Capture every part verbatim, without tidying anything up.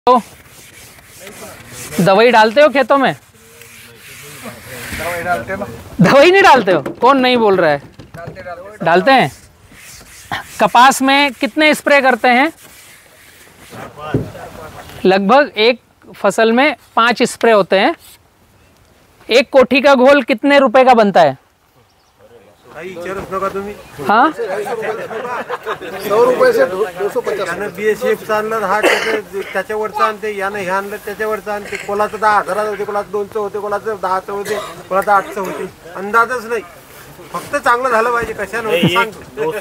तो दवाई डालते हो खेतों में? दवाई डालते हो? दवाई नहीं डालते हो? कौन नहीं बोल रहा है? डालते डालते डालते हैं। कपास में कितने स्प्रे करते हैं? लगभग एक फसल में पांच स्प्रे होते हैं। एक कोठी का घोल कितने रुपए का बनता है? हाँ, सौ रुपये से दो सौ पचास। यानं बी एस एफ आणलं हा त्याचं त्याच्यावरचं आणते, यानं हे आणलं त्याच्यावरचं आणते. कोणाचं दहा हजाराचं होते, कोणाचं दोनचं होते, कोणाचं दहाचं होते, कोणाचं आठचं होते. अंदाजच नाही, फक्त चांगलं झालं पाहिजे. कशानं सांग. दो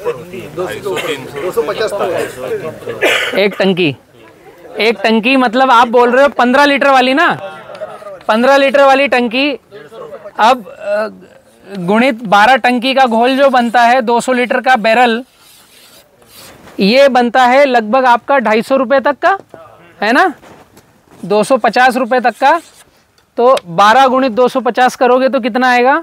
सौ पचास एक टंकी। एक टंकी मतलब आप बोल रहे हो पंद्रह लीटर वाली ना? पंद्रह लीटर वाली टंकी। अब अ, गुणित बारह टंकी का घोल जो बनता है, दो सौ लीटर का बैरल, ये बनता है लगभग आपका ढाई सौ रुपये तक का, है ना? दो सौ पचास रुपये तक का। तो बारह गुणित दो सौ पचास करोगे तो कितना आएगा?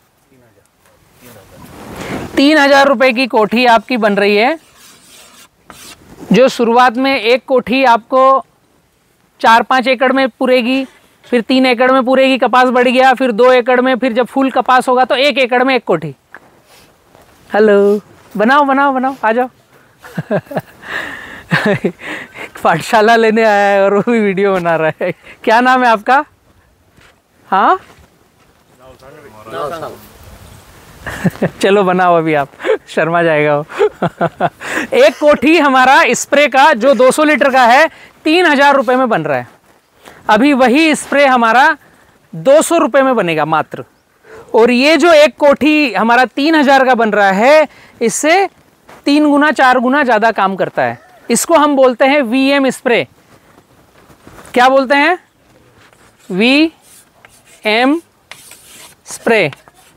तीन हजार रुपये की कोठी आपकी बन रही है। जो शुरुआत में एक कोठी आपको चार पाँच एकड़ में पूरेगी, फिर तीन एकड़ में पूरेगी, कपास बढ़ गया, फिर दो एकड़ में, फिर जब फुल कपास होगा तो एक एकड़ में एक कोठी। हेलो, बनाओ बनाओ बनाओ, आ जाओ। पाठशाला लेने आया है और वो भी वीडियो बना रहा है। क्या नाम है आपका? हाँ, चलो बनाओ अभी, आप शर्मा जाएगा वो। एक कोठी हमारा स्प्रे का जो दो सौ लीटर का है, तीन हजार रुपये में बन रहा है। अभी वही स्प्रे हमारा दो सौ रुपये में बनेगा मात्र। और ये जो एक कोठी हमारा तीन हजार का बन रहा है, इससे तीन गुना चार गुना ज़्यादा काम करता है। इसको हम बोलते हैं वी एम स्प्रे। क्या बोलते हैं? V M spray.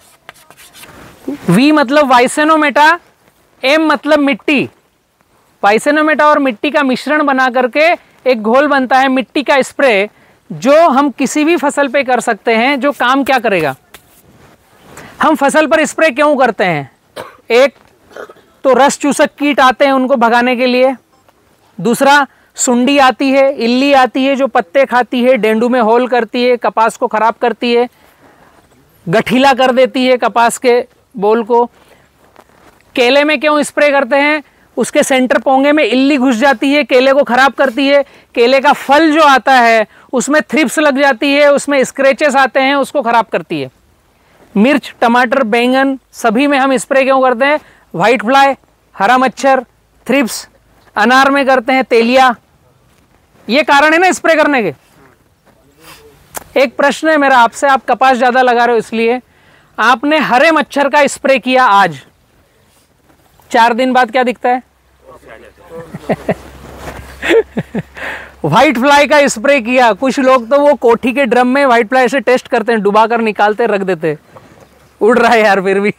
वी मतलब वाइसेनोमेटा, एम मतलब मिट्टी। वाइसेनोमेटा और मिट्टी का मिश्रण बना करके एक घोल बनता है मिट्टी का स्प्रे, जो हम किसी भी फसल पे कर सकते हैं। जो काम क्या करेगा? हम फसल पर स्प्रे क्यों करते हैं? एक तो रस चूसक कीट आते हैं, उनको भगाने के लिए। दूसरा, सुंडी आती है, इल्ली आती है जो पत्ते खाती है, डेंडू में होल करती है, कपास को खराब करती है, गठीला कर देती है कपास के बोल को। केले में क्यों स्प्रे करते हैं? उसके सेंटर पोंगे में इल्ली घुस जाती है, केले को खराब करती है। केले का फल जो आता है उसमें थ्रिप्स लग जाती है, उसमें स्क्रैचेस आते हैं, उसको खराब करती है। मिर्च, टमाटर, बैंगन सभी में हम स्प्रे क्यों करते हैं? वाइट फ्लाई, हरा मच्छर, थ्रिप्स। अनार में करते हैं तेलिया। ये कारण है ना स्प्रे करने के। एक प्रश्न है मेरा आपसे, आप कपास ज्यादा लगा रहे हो इसलिए। आपने हरे मच्छर का स्प्रे किया आज, चार दिन बाद क्या दिखता है? व्हाइट फ्लाई का स्प्रे किया। कुछ लोग तो वो कोठी के ड्रम में व्हाइट फ्लाई से टेस्ट करते हैं, डुबा कर निकालते, रख देते। उड़ रहा है यार फिर भी।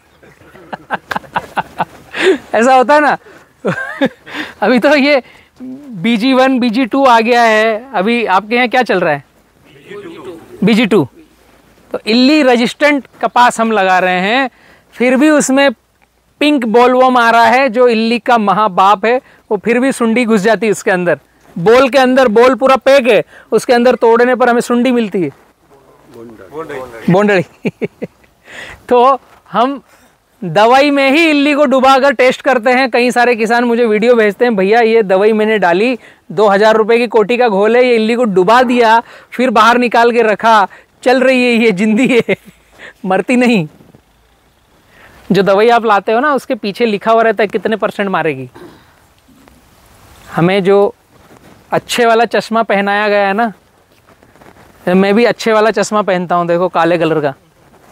ऐसा होता है ना। अभी तो ये बीजी वन बीजी टू आ गया है। अभी आपके यहाँ क्या चल रहा है? BG two. तो इल्ली रेजिस्टेंट कपास हम लगा रहे हैं, फिर भी उसमें पिंक बोलवॉर्म आ रहा है जो इल्ली का महाबाप है। वो फिर भी सुंडी घुस जाती है उसके अंदर। बोल के अंदर, बोल पूरा पैक है, उसके अंदर तोड़ने पर हमें सुंडी मिलती है, बोंडड़ी। तो हम दवाई में ही इल्ली को डुबा कर टेस्ट करते हैं। कई सारे किसान मुझे वीडियो भेजते हैं, भैया ये दवाई मैंने डाली, दो हजार रुपये की कोटी का घोल है, ये इल्ली को डुबा दिया, फिर बाहर निकाल के रखा, चल रही है, ये जिंदी है, मरती नहीं। जो दवाई आप लाते हो ना, उसके पीछे लिखा हुआ रहता है कितने परसेंट मारेगी। हमें जो अच्छे वाला चश्मा पहनाया गया है ना, मैं भी अच्छे वाला चश्मा पहनता हूँ, देखो काले कलर का।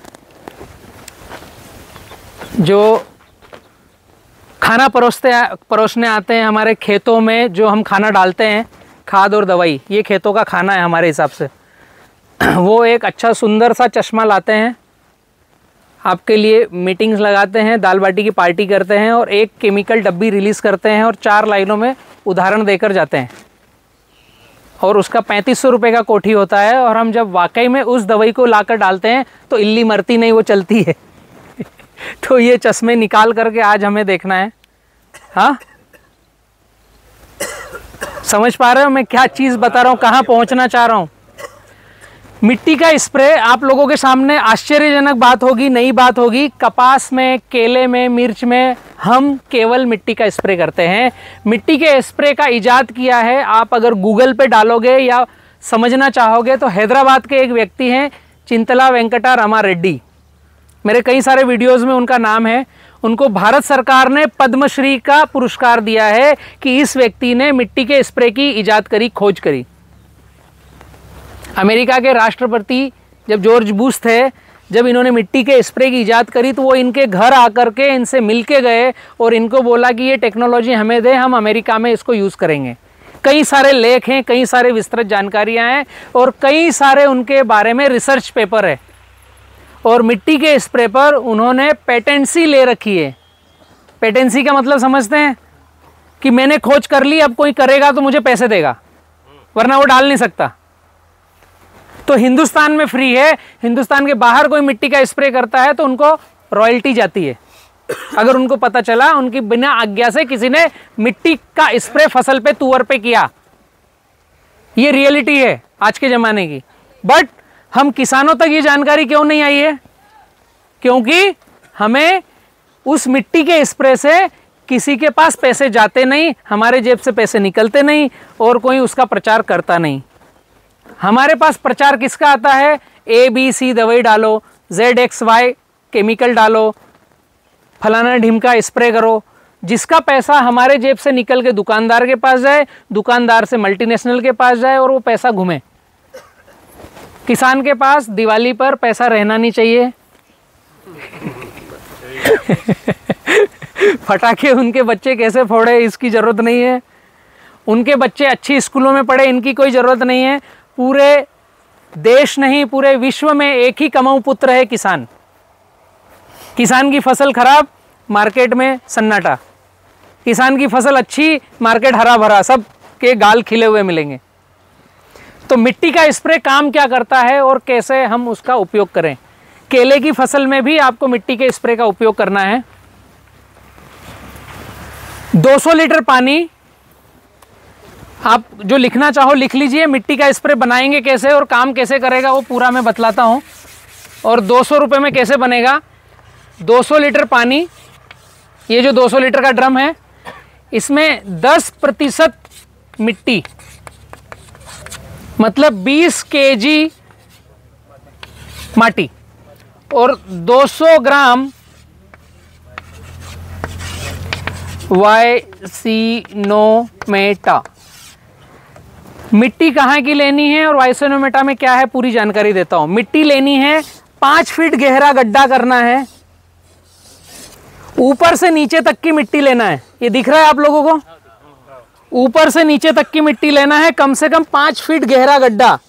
जो खाना परोसते परोसने आते हैं हमारे खेतों में, जो हम खाना डालते हैं, खाद और दवाई, ये खेतों का खाना है हमारे हिसाब से। वो एक अच्छा सुंदर सा चश्मा लाते हैं आपके लिए, मीटिंग्स लगाते हैं, दाल बाटी की पार्टी करते हैं, और एक केमिकल डब्बी रिलीज़ करते हैं और चार लाइनों में उदाहरण देकर जाते हैं। और उसका पैंतीस सौ रुपये का कोठी होता है। और हम जब वाकई में उस दवाई को लाकर डालते हैं तो इल्ली मरती नहीं, वो चलती है। तो ये चश्मे निकाल करके आज हमें देखना है। हाँ, समझ पा रहे हो मैं क्या चीज़ बता रहा हूँ, कहाँ पहुँचना चाह रहा हूँ। मिट्टी का स्प्रे आप लोगों के सामने आश्चर्यजनक बात होगी, नई बात होगी। कपास में, केले में, मिर्च में हम केवल मिट्टी का स्प्रे करते हैं। मिट्टी के स्प्रे का इजाद किया है, आप अगर गूगल पे डालोगे या समझना चाहोगे तो हैदराबाद के एक व्यक्ति हैं चिंतला वेंकटा रमा रेड्डी। मेरे कई सारे वीडियोस में उनका नाम है। उनको भारत सरकार ने पद्मश्री का पुरस्कार दिया है कि इस व्यक्ति ने मिट्टी के स्प्रे की इजाद करी, खोज करी। अमेरिका के राष्ट्रपति जब जॉर्ज बुश थे, जब इन्होंने मिट्टी के स्प्रे की इजाद करी तो वो इनके घर आकर के इनसे मिल के गए और इनको बोला कि ये टेक्नोलॉजी हमें दे, हम अमेरिका में इसको यूज़ करेंगे। कई सारे लेख हैं, कई सारे विस्तृत जानकारियां हैं और कई सारे उनके बारे में रिसर्च पेपर है। और मिट्टी के स्प्रे पर उन्होंने पेटेंसी ले रखी है। पेटेंसी का मतलब समझते हैं कि मैंने खोज कर ली, अब कोई करेगा तो मुझे पैसे देगा, वरना वो डाल नहीं सकता। तो हिंदुस्तान में फ्री है, हिंदुस्तान के बाहर कोई मिट्टी का स्प्रे करता है तो उनको रॉयल्टी जाती है। अगर उनको पता चला उनकी बिना आज्ञा से किसी ने मिट्टी का स्प्रे फसल पे, तुअर पे किया, ये रियलिटी है आज के ज़माने की। बट हम किसानों तक ये जानकारी क्यों नहीं आई है? क्योंकि हमें उस मिट्टी के स्प्रे से किसी के पास पैसे जाते नहीं, हमारे जेब से पैसे निकलते नहीं और कोई उसका प्रचार करता नहीं। हमारे पास प्रचार किसका आता है? ए बी सी दवाई डालो, जेड एक्स वाई केमिकल डालो, फलाना ढिमका स्प्रे करो, जिसका पैसा हमारे जेब से निकल के दुकानदार के पास जाए, दुकानदार से मल्टीनेशनल के पास जाए और वो पैसा घूमे। किसान के पास दिवाली पर पैसा रहना नहीं चाहिए। फटाके उनके बच्चे कैसे फोड़े इसकी ज़रूरत नहीं है, उनके बच्चे अच्छी स्कूलों में पढ़े इनकी कोई ज़रूरत नहीं है। पूरे देश नहीं, पूरे विश्व में एक ही कमाऊ पुत्र है किसान। किसान की फसल खराब, मार्केट में सन्नाटा। किसान की फसल अच्छी, मार्केट हरा भरा, सब के गाल खिले हुए मिलेंगे। तो मिट्टी का स्प्रे काम क्या करता है और कैसे हम उसका उपयोग करें? केले की फसल में भी आपको मिट्टी के स्प्रे का उपयोग करना है। दो सौ लीटर पानी, आप जो लिखना चाहो लिख लीजिए। मिट्टी का स्प्रे बनाएंगे कैसे और काम कैसे करेगा वो पूरा मैं बतलाता हूँ। और दो सौ रुपये में कैसे बनेगा? दो सौ लीटर पानी, ये जो दो सौ लीटर का ड्रम है, इसमें दस प्रतिशत मिट्टी, मतलब बीस केजी माटी और दो सौ ग्राम वाइसिनोमेटा। मिट्टी कहाँ की लेनी है और वाइसिनोमेटा में क्या है पूरी जानकारी देता हूं। मिट्टी लेनी है, पांच फीट गहरा गड्ढा करना है, ऊपर से नीचे तक की मिट्टी लेना है। ये दिख रहा है आप लोगों को? ऊपर से नीचे तक की मिट्टी लेना है, कम से कम पांच फीट गहरा गड्ढा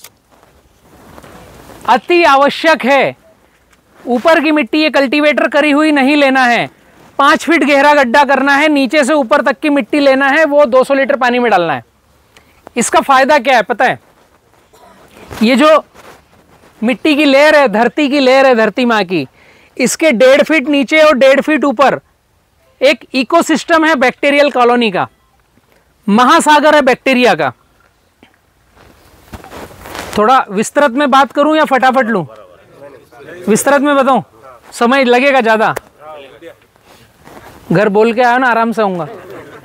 अति आवश्यक है। ऊपर की मिट्टी ये कल्टीवेटर करी हुई नहीं लेना है, पांच फीट गहरा गड्ढा करना है, नीचे से ऊपर तक की मिट्टी लेना है, वो दो सौ लीटर पानी में डालना है। इसका फायदा क्या है पता है? ये जो मिट्टी की लेयर है, धरती की लेयर है, धरती माँ की, इसके डेढ़ फीट नीचे और डेढ़ फीट ऊपर एक इकोसिस्टम है बैक्टीरियल कॉलोनी का, महासागर है बैक्टीरिया का। थोड़ा विस्तृत में बात करूं या फटाफट लूं? विस्तृत में बताऊं, समय लगेगा ज्यादा। घर बोल के आया ना, आराम से आऊंगा।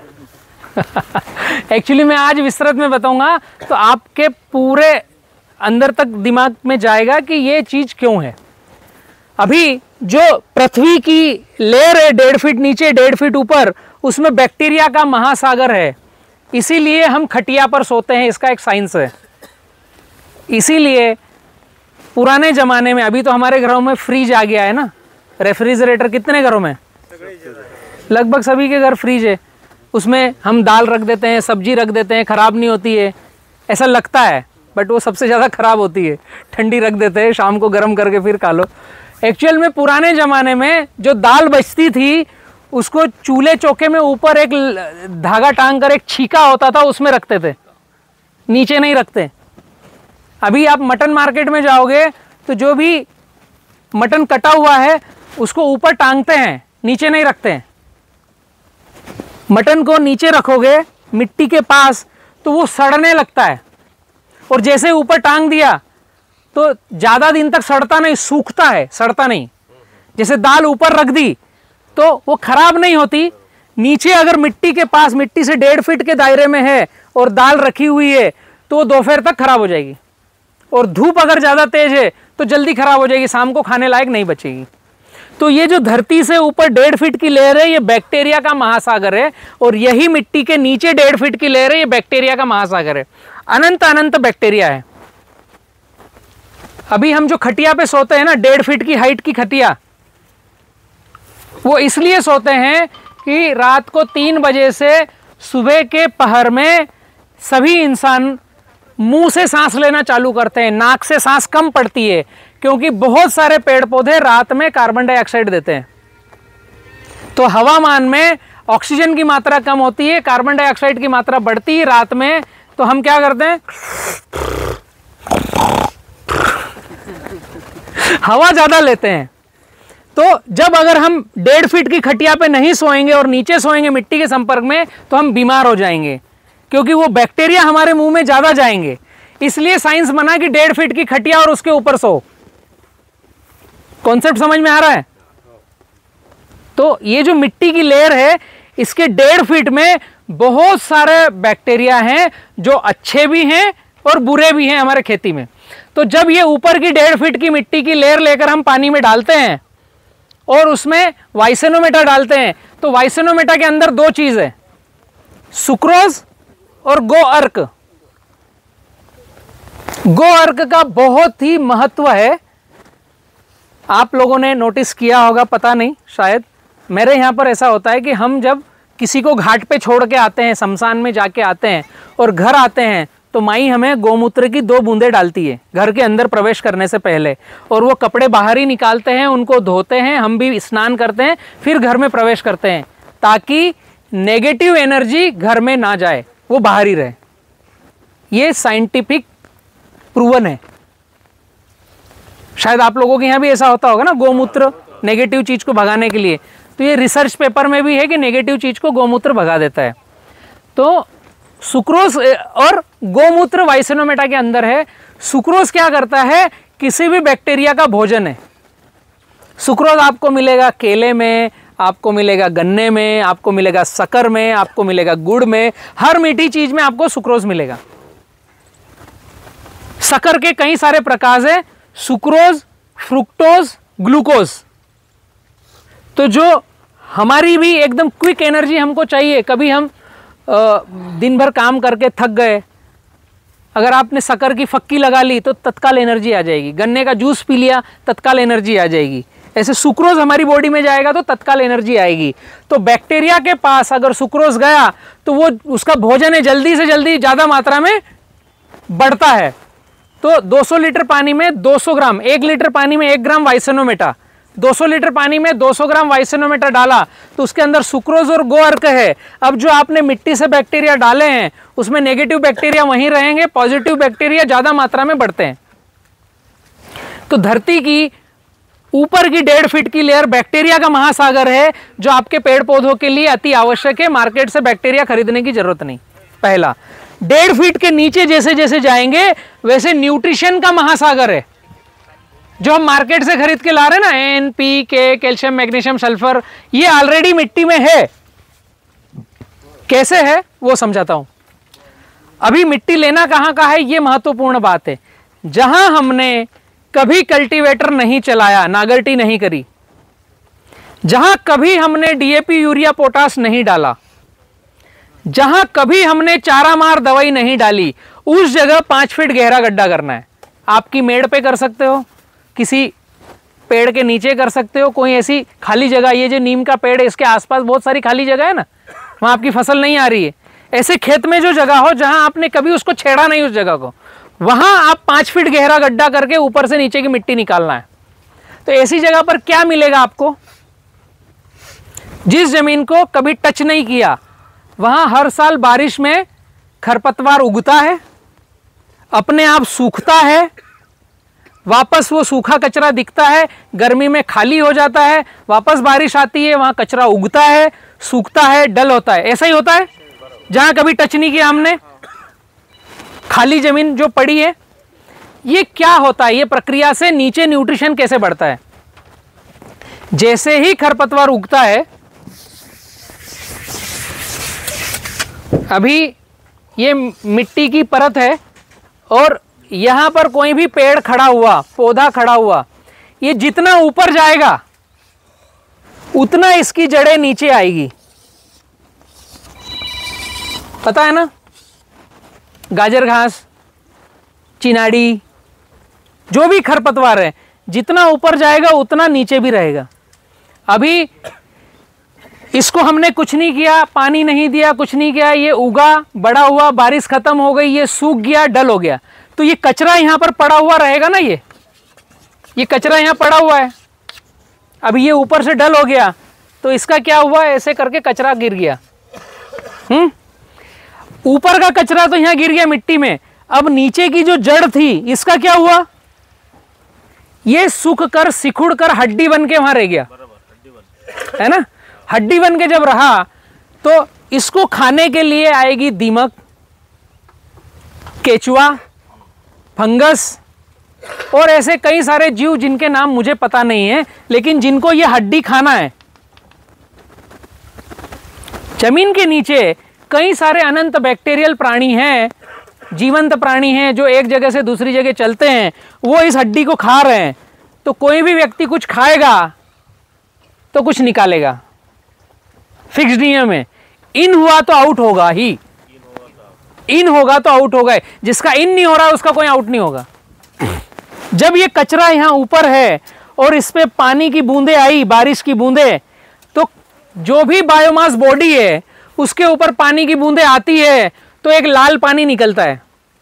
एक्चुअली मैं आज विस्तृत में बताऊंगा तो आपके पूरे अंदर तक दिमाग में जाएगा कि ये चीज क्यों है। अभी जो पृथ्वी की लेयर है डेढ़ फीट नीचे डेढ़ फीट ऊपर, उसमें बैक्टीरिया का महासागर है, इसीलिए हम खटिया पर सोते हैं, इसका एक साइंस है। इसीलिए पुराने जमाने में, अभी तो हमारे घरों में फ्रिज आ गया है ना, रेफ्रिजरेटर कितने घरों में? लगभग सभी के घर फ्रिज है। उसमें हम दाल रख देते हैं, सब्जी रख देते हैं, खराब नहीं होती है, ऐसा लगता है, बट वो सबसे ज़्यादा खराब होती है। ठंडी रख देते हैं, शाम को गर्म करके फिर खा लो। एक्चुअल में पुराने ज़माने में जो दाल बचती थी उसको चूल्हे चौके में ऊपर एक धागा टांग कर एक छीका होता था, उसमें रखते थे, नीचे नहीं रखते। अभी आप मटन मार्केट में जाओगे तो जो भी मटन कटा हुआ है उसको ऊपर टांगते हैं, नीचे नहीं रखते हैं। मटन को नीचे रखोगे मिट्टी के पास तो वो सड़ने लगता है, और जैसे ऊपर टांग दिया तो ज्यादा दिन तक सड़ता नहीं, सूखता है, सड़ता नहीं। जैसे दाल ऊपर रख दी तो वो खराब नहीं होती, नीचे अगर मिट्टी के पास, मिट्टी से डेढ़ फीट के दायरे में है और दाल रखी हुई है तो वो दोपहर तक खराब हो जाएगी, और धूप अगर ज्यादा तेज है तो जल्दी खराब हो जाएगी, शाम को खाने लायक नहीं बचेगी। तो ये जो धरती से ऊपर डेढ़ फीट की लेयर है ये बैक्टीरिया का महासागर है, और यही मिट्टी के नीचे डेढ़ फीट की लेयर है ये बैक्टीरिया का महासागर है। अनंत अनंत बैक्टीरिया है। अभी हम जो खटिया पे सोते हैं ना, डेढ़ फीट की हाइट की खटिया, वो इसलिए सोते हैं कि रात को तीन बजे से सुबह के पहर में सभी इंसान मुंह से सांस लेना चालू करते हैं, नाक से सांस कम पड़ती है, क्योंकि बहुत सारे पेड़ पौधे रात में कार्बन डाइऑक्साइड देते हैं। तो हवामान में ऑक्सीजन की मात्रा कम होती है, कार्बन डाइऑक्साइड की मात्रा बढ़ती है रात में, तो हम क्या करते हैं, हवा ज्यादा लेते हैं। तो जब अगर हम डेढ़ फीट की खटिया पे नहीं सोएंगे और नीचे सोएंगे मिट्टी के संपर्क में, तो हम बीमार हो जाएंगे, क्योंकि वो बैक्टीरिया हमारे मुंह में ज्यादा जाएंगे। इसलिए साइंस मना कि डेढ़ फीट की खटिया और उसके ऊपर सो। कॉन्सेप्ट समझ में आ रहा है? तो ये जो मिट्टी की लेयर है, इसके डेढ़ फीट में बहुत सारे बैक्टीरिया हैं जो अच्छे भी हैं और बुरे भी हैं हमारे खेती में। तो जब ये ऊपर की डेढ़ फीट की मिट्टी की लेयर लेकर हम पानी में डालते हैं और उसमें वाइसेनोमेटा डालते हैं, तो वाइसेनोमेटा के अंदर दो चीज है, सुक्रोज और गो अर्क। गो अर्क का बहुत ही महत्व है। आप लोगों ने नोटिस किया होगा, पता नहीं, शायद मेरे यहाँ पर ऐसा होता है कि हम जब किसी को घाट पे छोड़ के आते हैं, शमशान में जाके आते हैं और घर आते हैं, तो माई हमें गोमूत्र की दो बूंदें डालती है घर के अंदर प्रवेश करने से पहले, और वो कपड़े बाहर ही निकालते हैं, उनको धोते हैं, हम भी स्नान करते हैं, फिर घर में प्रवेश करते हैं, ताकि नेगेटिव एनर्जी घर में ना जाए, वो बाहर ही रहे। ये साइंटिफिक प्रूवन है। शायद आप लोगों के यहाँ भी ऐसा होता होगा ना, गोमूत्र नेगेटिव चीज को भगाने के लिए। तो ये रिसर्च पेपर में भी है कि नेगेटिव चीज को गोमूत्र भगा देता है। तो सुक्रोज और गोमूत्र वाइसेनोमेटा के अंदर है। सुक्रोज क्या करता है, किसी भी बैक्टीरिया का भोजन है। सुक्रोज आपको मिलेगा केले में, आपको मिलेगा गन्ने में, आपको मिलेगा शक्कर में, आपको मिलेगा गुड़ में, हर मीठी चीज में आपको सुक्रोज मिलेगा। शक्कर के कई सारे प्रकार है, सुक्रोज, फ्रुक्टोज, ग्लूकोज। तो जो हमारी भी एकदम क्विक एनर्जी हमको चाहिए, कभी हम आ, दिन भर काम करके थक गए, अगर आपने शक्कर की फक्की लगा ली तो तत्काल एनर्जी आ जाएगी, गन्ने का जूस पी लिया तत्काल एनर्जी आ जाएगी, ऐसे सुक्रोज हमारी बॉडी में जाएगा तो तत्काल एनर्जी आएगी। तो बैक्टीरिया के पास अगर सुक्रोज गया तो वो उसका भोजन है जल्दी से जल्दी ज़्यादा मात्रा में बढ़ता है। तो दो सौ लीटर पानी में दो सौ ग्राम, एक लीटर पानी में एक ग्राम वाइसेनोमेटा, दो सौ लीटर पानी में दो सौ ग्राम वाइसेनोमेटा डाला तो उसके अंदर सुक्रोज और गो अर्क है। अब जो आपने मिट्टी से बैक्टीरिया डाले हैं उसमें नेगेटिव बैक्टीरिया वहीं रहेंगे, पॉजिटिव बैक्टीरिया ज्यादा मात्रा में बढ़ते हैं। तो धरती की ऊपर की डेढ़ फीट की लेयर बैक्टीरिया का महासागर है, जो आपके पेड़ पौधों के लिए अति आवश्यक है। मार्केट से बैक्टीरिया खरीदने की जरूरत नहीं। पहला, डेढ़ फीट के नीचे जैसे जैसे जाएंगे वैसे न्यूट्रिशन का महासागर है, जो हम मार्केट से खरीद के ला रहे हैं ना, N P K, calcium, magnesium, sulphur, ये ऑलरेडी मिट्टी में है। कैसे है वो समझाता हूं। अभी मिट्टी लेना कहां का है, ये महत्वपूर्ण बात है। जहां हमने कभी कल्टीवेटर नहीं चलाया, नागरटी नहीं करी, जहां कभी हमने D A P, urea, potash नहीं डाला, जहां कभी हमने चारा मार दवाई नहीं डाली, उस जगह पांच फीट गहरा गड्ढा करना है। आपकी मेड़ पे कर सकते हो, किसी पेड़ के नीचे कर सकते हो, कोई ऐसी खाली जगह, ये जो नीम का पेड़ है इसके आसपास बहुत सारी खाली जगह है ना, वहां आपकी फसल नहीं आ रही है, ऐसे खेत में जो जगह हो जहां आपने कभी उसको छेड़ा नहीं उस जगह को, वहां आप पांच फीट गहरा गड्ढा करके ऊपर से नीचे की मिट्टी निकालना है। तो ऐसी जगह पर क्या मिलेगा आपको, जिस जमीन को कभी टच नहीं किया, वहां हर साल बारिश में खरपतवार उगता है, अपने आप सूखता है, वापस वो सूखा कचरा दिखता है, गर्मी में खाली हो जाता है, वापस बारिश आती है, वहां कचरा उगता है, सूखता है, डल होता है। ऐसा ही होता है जहां कभी टच नहीं किया हमने। खाली जमीन जो पड़ी है, ये क्या होता है, ये प्रक्रिया से नीचे न्यूट्रिशन कैसे बढ़ता है। जैसे ही खरपतवार उगता है, अभी ये मिट्टी की परत है और यहां पर कोई भी पेड़ खड़ा हुआ, पौधा खड़ा हुआ, ये जितना ऊपर जाएगा उतना इसकी जड़ें नीचे आएगी। पता है ना, गाजर घास, चिनाड़ी, जो भी खरपतवार है, जितना ऊपर जाएगा उतना नीचे भी रहेगा। अभी इसको हमने कुछ नहीं किया, पानी नहीं दिया, कुछ नहीं किया, ये उगा, बड़ा हुआ, बारिश खत्म हो गई, ये सूख गया, डल हो गया, तो ये कचरा यहां पर पड़ा हुआ रहेगा ना। ये ये कचरा यहां पड़ा हुआ है, अभी ये ऊपर से डल हो गया तो इसका क्या हुआ, ऐसे करके कचरा गिर गया। हम्म ऊपर का कचरा तो यहां गिर गया मिट्टी में, अब नीचे की जो जड़ थी इसका क्या हुआ, ये सूख कर सिकुड़ कर हड्डी बन के वहां रह गया, है ना। हड्डी बन के जब रहा तो इसको खाने के लिए आएगी दीमक, केचुआ, फंगस और ऐसे कई सारे जीव जिनके नाम मुझे पता नहीं है, लेकिन जिनको ये हड्डी खाना है। जमीन के नीचे कई सारे अनंत बैक्टीरियल प्राणी हैं, जीवंत प्राणी हैं, जो एक जगह से दूसरी जगह चलते हैं, वो इस हड्डी को खा रहे हैं। तो कोई भी व्यक्ति कुछ खाएगा तो कुछ निकालेगा, फिक्स नियम है। इन हुआ तो आउट होगा ही, इन होगा तो आउट होगा, जिसका इन नहीं हो रहा उसका कोई आउट नहीं होगा। जब ये कचरा यहां ऊपर है और इस पे पानी की बूंदे आई, बारिश की बूंदे, तो जो भी बायोमास बॉडी है उसके ऊपर पानी की बूंदे आती है तो एक लाल पानी निकलता है।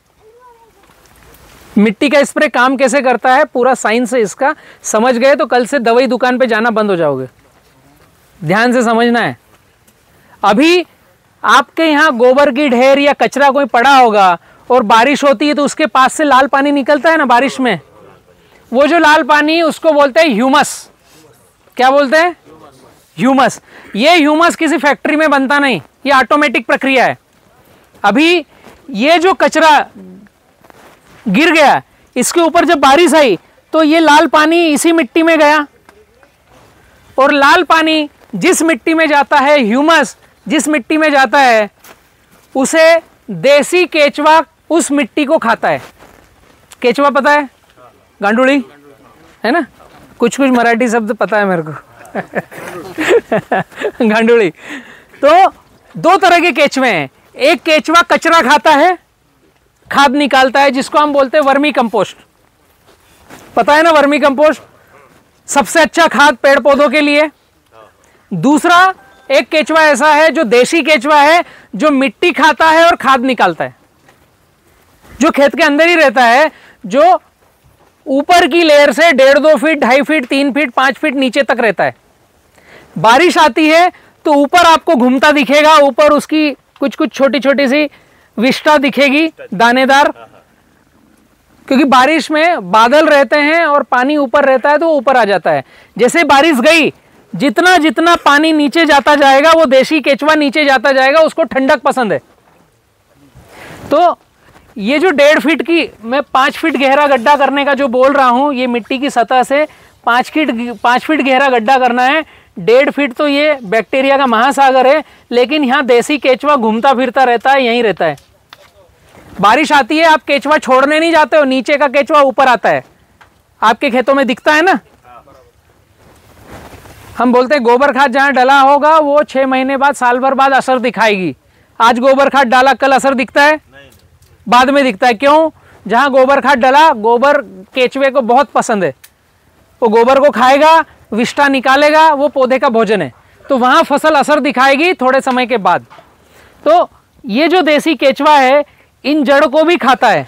मिट्टी का स्प्रे काम कैसे करता है, पूरा साइंस है इसका, समझ गए तो कल से दवाई दुकान पे जाना बंद हो जाओगे। ध्यान से समझना है। अभी आपके यहाँ गोबर की ढेर या कचरा कोई पड़ा होगा और बारिश होती है तो उसके पास से लाल पानी निकलता है ना बारिश में, वो जो लाल पानी उसको बोलते हैं ह्यूमस। क्या बोलते हैं? ह्यूमस। ये ह्यूमस किसी फैक्ट्री में बनता नहीं, ये ऑटोमेटिक प्रक्रिया है। अभी ये जो कचरा गिर गया, इसके ऊपर जब बारिश आई तो ये लाल पानी इसी मिट्टी में गया, और लाल पानी जिस मिट्टी में जाता है, ह्यूमस जिस मिट्टी में जाता है, उसे देसी केचवा उस मिट्टी को खाता है। केचवा पता है? गांडुड़ी है ना, कुछ कुछ मराठी शब्द पता है मेरे को। गांडुड़ी। तो दो तरह के केचवे हैं, एक केचवा कचरा खाता है, खाद निकालता है, जिसको हम बोलते हैं वर्मी कंपोस्ट। पता है ना वर्मी कंपोस्ट, सबसे अच्छा खाद पेड़ पौधों के लिए। दूसरा एक केचवा ऐसा है जो देसी केचवा है, जो मिट्टी खाता है और खाद निकालता है, जो खेत के अंदर ही रहता है, जो ऊपर की लेयर से डेढ़ दो फीट, ढाई फीट, तीन फीट, पांच फीट नीचे तक रहता है। बारिश आती है तो ऊपर आपको घूमता दिखेगा, ऊपर उसकी कुछ कुछ छोटी छोटी सी विष्ठा दिखेगी, दानेदार, क्योंकि बारिश में बादल रहते हैं और पानी ऊपर रहता है तो ऊपर आ जाता है। जैसे बारिश गई, जितना जितना पानी नीचे जाता जाएगा, वो देशी केचवा नीचे जाता जाएगा, उसको ठंडक पसंद है। तो ये जो डेढ़ फीट की, मैं पाँच फीट गहरा गड्ढा करने का जो बोल रहा हूँ, ये मिट्टी की सतह से पाँच फीट पाँच फीट गहरा गड्ढा करना है। डेढ़ फीट तो ये बैक्टीरिया का महासागर है, लेकिन यहाँ देसी केचवा घूमता फिरता रहता है, यहीं रहता है। बारिश आती है, आप केचवा छोड़ने नहीं जाते हो, नीचे का केचवा ऊपर आता है। आपके खेतों में दिखता है ना। हम बोलते हैं गोबर खाद जहाँ डला होगा वो छह महीने बाद, साल भर बाद असर दिखाएगी। आज गोबर खाद डाला, कल असर दिखता है? बाद में दिखता है। क्यों? जहाँ गोबर खाद डाला, गोबर केचवे को बहुत पसंद है, वो गोबर को खाएगा, विष्ठा निकालेगा, वो पौधे का भोजन है, तो वहां फसल असर दिखाएगी थोड़े समय के बाद। तो ये जो देसी केचवा है, इन जड़ को भी खाता है।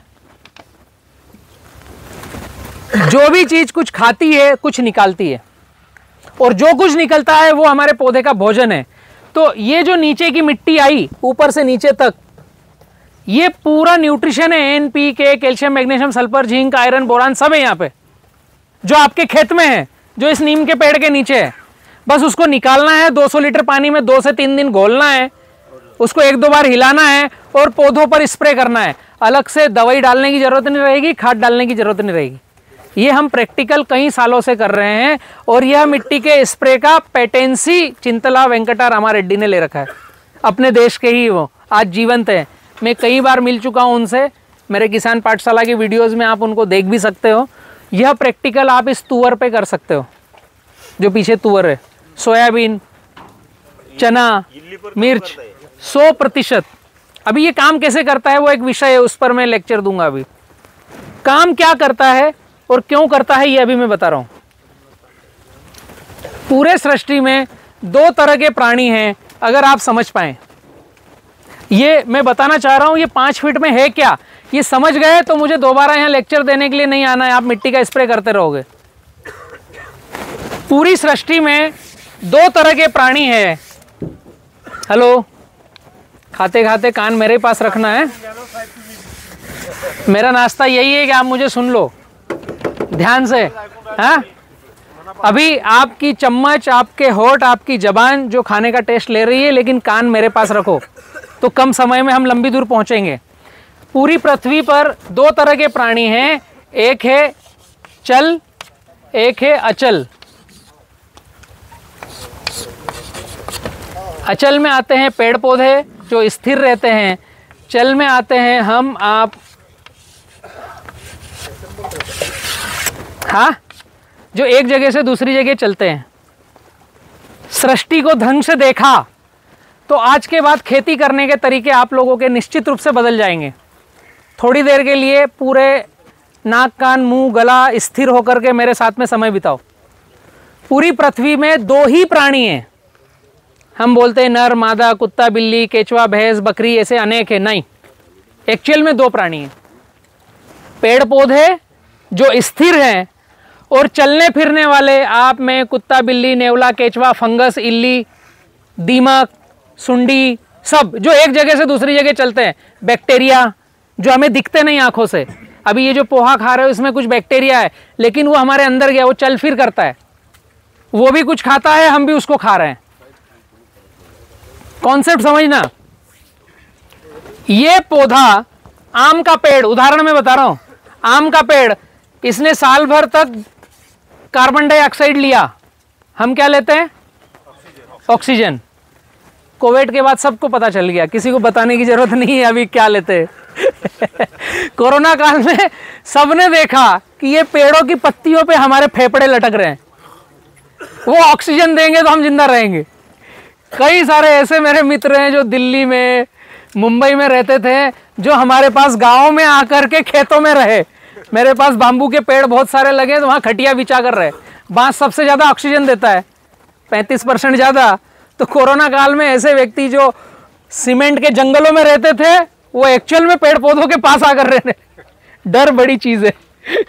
जो भी चीज कुछ खाती है, कुछ निकालती है, और जो कुछ निकलता है वो हमारे पौधे का भोजन है। तो ये जो नीचे की मिट्टी आई, ऊपर से नीचे तक, ये पूरा न्यूट्रिशन है। N P K, calcium, magnesium, sulphur, zinc, iron, boron सब है यहाँ पे, जो आपके खेत में है, जो इस नीम के पेड़ के नीचे है। बस उसको निकालना है, दो सौ लीटर पानी में दो से तीन दिन घोलना है, उसको एक दो बार हिलाना है और पौधों पर स्प्रे करना है। अलग से दवाई डालने की ज़रूरत नहीं रहेगी, खाद डालने की ज़रूरत नहीं रहेगी। ये हम प्रैक्टिकल कई सालों से कर रहे हैं और यह मिट्टी के स्प्रे का पेटेंसी चिंतला वेंकटा रामारेड्डी ने ले रखा है, अपने देश के ही वो आज जीवंत है। मैं कई बार मिल चुका हूँ उनसे, मेरे किसान पाठशाला की वीडियोस में आप उनको देख भी सकते हो। यह प्रैक्टिकल आप इस तुअर पे कर सकते हो, जो पीछे तुअर है, सोयाबीन, चना, मिर्च, सौ प्रतिशत। अभी ये काम कैसे करता है वो एक विषय है, उस पर मैं लेक्चर दूंगा। अभी काम क्या करता है और क्यों करता है ये अभी मैं बता रहा हूँ। पूरे सृष्टि में दो तरह के प्राणी हैं, अगर आप समझ पाए। ये मैं बताना चाह रहा हूँ, ये पाँच फीट में है क्या ये समझ गए तो मुझे दोबारा यहाँ लेक्चर देने के लिए नहीं आना है, आप मिट्टी का स्प्रे करते रहोगे। पूरी सृष्टि में दो तरह के प्राणी हैं। हेलो, खाते खाते कान मेरे पास रखना है। मेरा नाश्ता यही है कि आप मुझे सुन लो ध्यान से। हाँ, अभी आपकी चम्मच, आपके होठ, आपकी जबान जो खाने का टेस्ट ले रही है, लेकिन कान मेरे पास रखो तो कम समय में हम लंबी दूर पहुंचेंगे। पूरी पृथ्वी पर दो तरह के प्राणी हैं, एक है चल, एक है अचल। अचल में आते हैं पेड़ पौधे जो स्थिर रहते हैं, चल में आते हैं हम आप। हाँ, जो एक जगह से दूसरी जगह चलते हैं। सृष्टि को ढंग से देखा तो आज के बाद खेती करने के तरीके आप लोगों के निश्चित रूप से बदल जाएंगे। थोड़ी देर के लिए पूरे नाक, कान, मुंह, गला स्थिर होकर के मेरे साथ में समय बिताओ। पूरी पृथ्वी में दो ही प्राणी हैं। हम बोलते हैं नर, मादा, कुत्ता, बिल्ली, केचवा, भैंस, बकरी, ऐसे अनेक है। नहीं, एक्चुअल में दो प्राणी हैं। पेड़ पौधे जो स्थिर हैं और चलने फिरने वाले, आप में कुत्ता, बिल्ली, नेवला, केचवा, फंगस, इल्ली, दीमक, सुंडी, सब जो एक जगह से दूसरी जगह चलते हैं। बैक्टीरिया जो हमें दिखते नहीं आंखों से। अभी ये जो पोहा खा रहे हो इसमें कुछ बैक्टीरिया है, लेकिन वो हमारे अंदर गया, वो चल फिर करता है, वो भी कुछ खाता है, हम भी उसको खा रहे हैं। कॉन्सेप्ट समझना। ये पौधा, आम का पेड़, उदाहरण में बता रहा हूं, आम का पेड़, इसने साल भर तक कार्बन डाइऑक्साइड लिया, हम क्या लेते हैं? ऑक्सीजन। कोविड के बाद सबको पता चल गया, किसी को बताने की जरूरत नहीं है अभी क्या लेते हैं। कोरोना काल में सबने देखा कि ये पेड़ों की पत्तियों पे हमारे फेफड़े लटक रहे हैं, वो ऑक्सीजन देंगे तो हम जिंदा रहेंगे। कई सारे ऐसे मेरे मित्र हैं जो दिल्ली में, मुंबई में रहते थे, जो हमारे पास गाँव में आकर के खेतों में रहे। मेरे पास बाम्बू के पेड़ बहुत सारे लगे तो वहाँ खटिया बिछा कर रहे। बांस सबसे ज़्यादा ऑक्सीजन देता है, पैंतीस परसेंट ज़्यादा। तो कोरोना काल में ऐसे व्यक्ति जो सीमेंट के जंगलों में रहते थे, वो एक्चुअल में पेड़ पौधों के पास आकर रहे। डर बड़ी चीज़ है।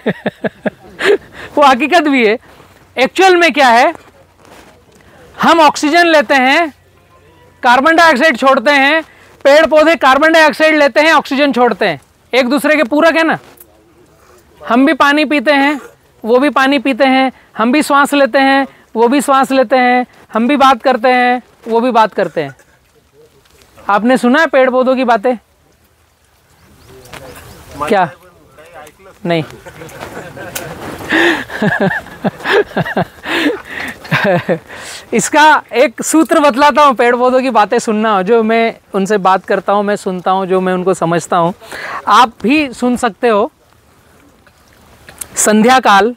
वो हकीकत भी है। एक्चुअल में क्या है, हम ऑक्सीजन लेते हैं, कार्बन डाइऑक्साइड छोड़ते हैं, पेड़ पौधे कार्बन डाइऑक्साइड लेते हैं, ऑक्सीजन छोड़ते हैं। एक दूसरे के पूरक है ना। हम भी पानी पीते हैं, वो भी पानी पीते हैं, हम भी श्वास लेते हैं, वो भी श्वास लेते हैं, हम भी बात करते हैं, वो भी बात करते हैं। आपने सुना है पेड़ पौधों की बातें? क्या नहीं? इसका एक सूत्र बतलाता हूँ, पेड़ पौधों की बातें सुनना, जो मैं उनसे बात करता हूँ, मैं सुनता हूँ, जो मैं उनको समझता हूँ, आप भी सुन सकते हो। संध्या काल,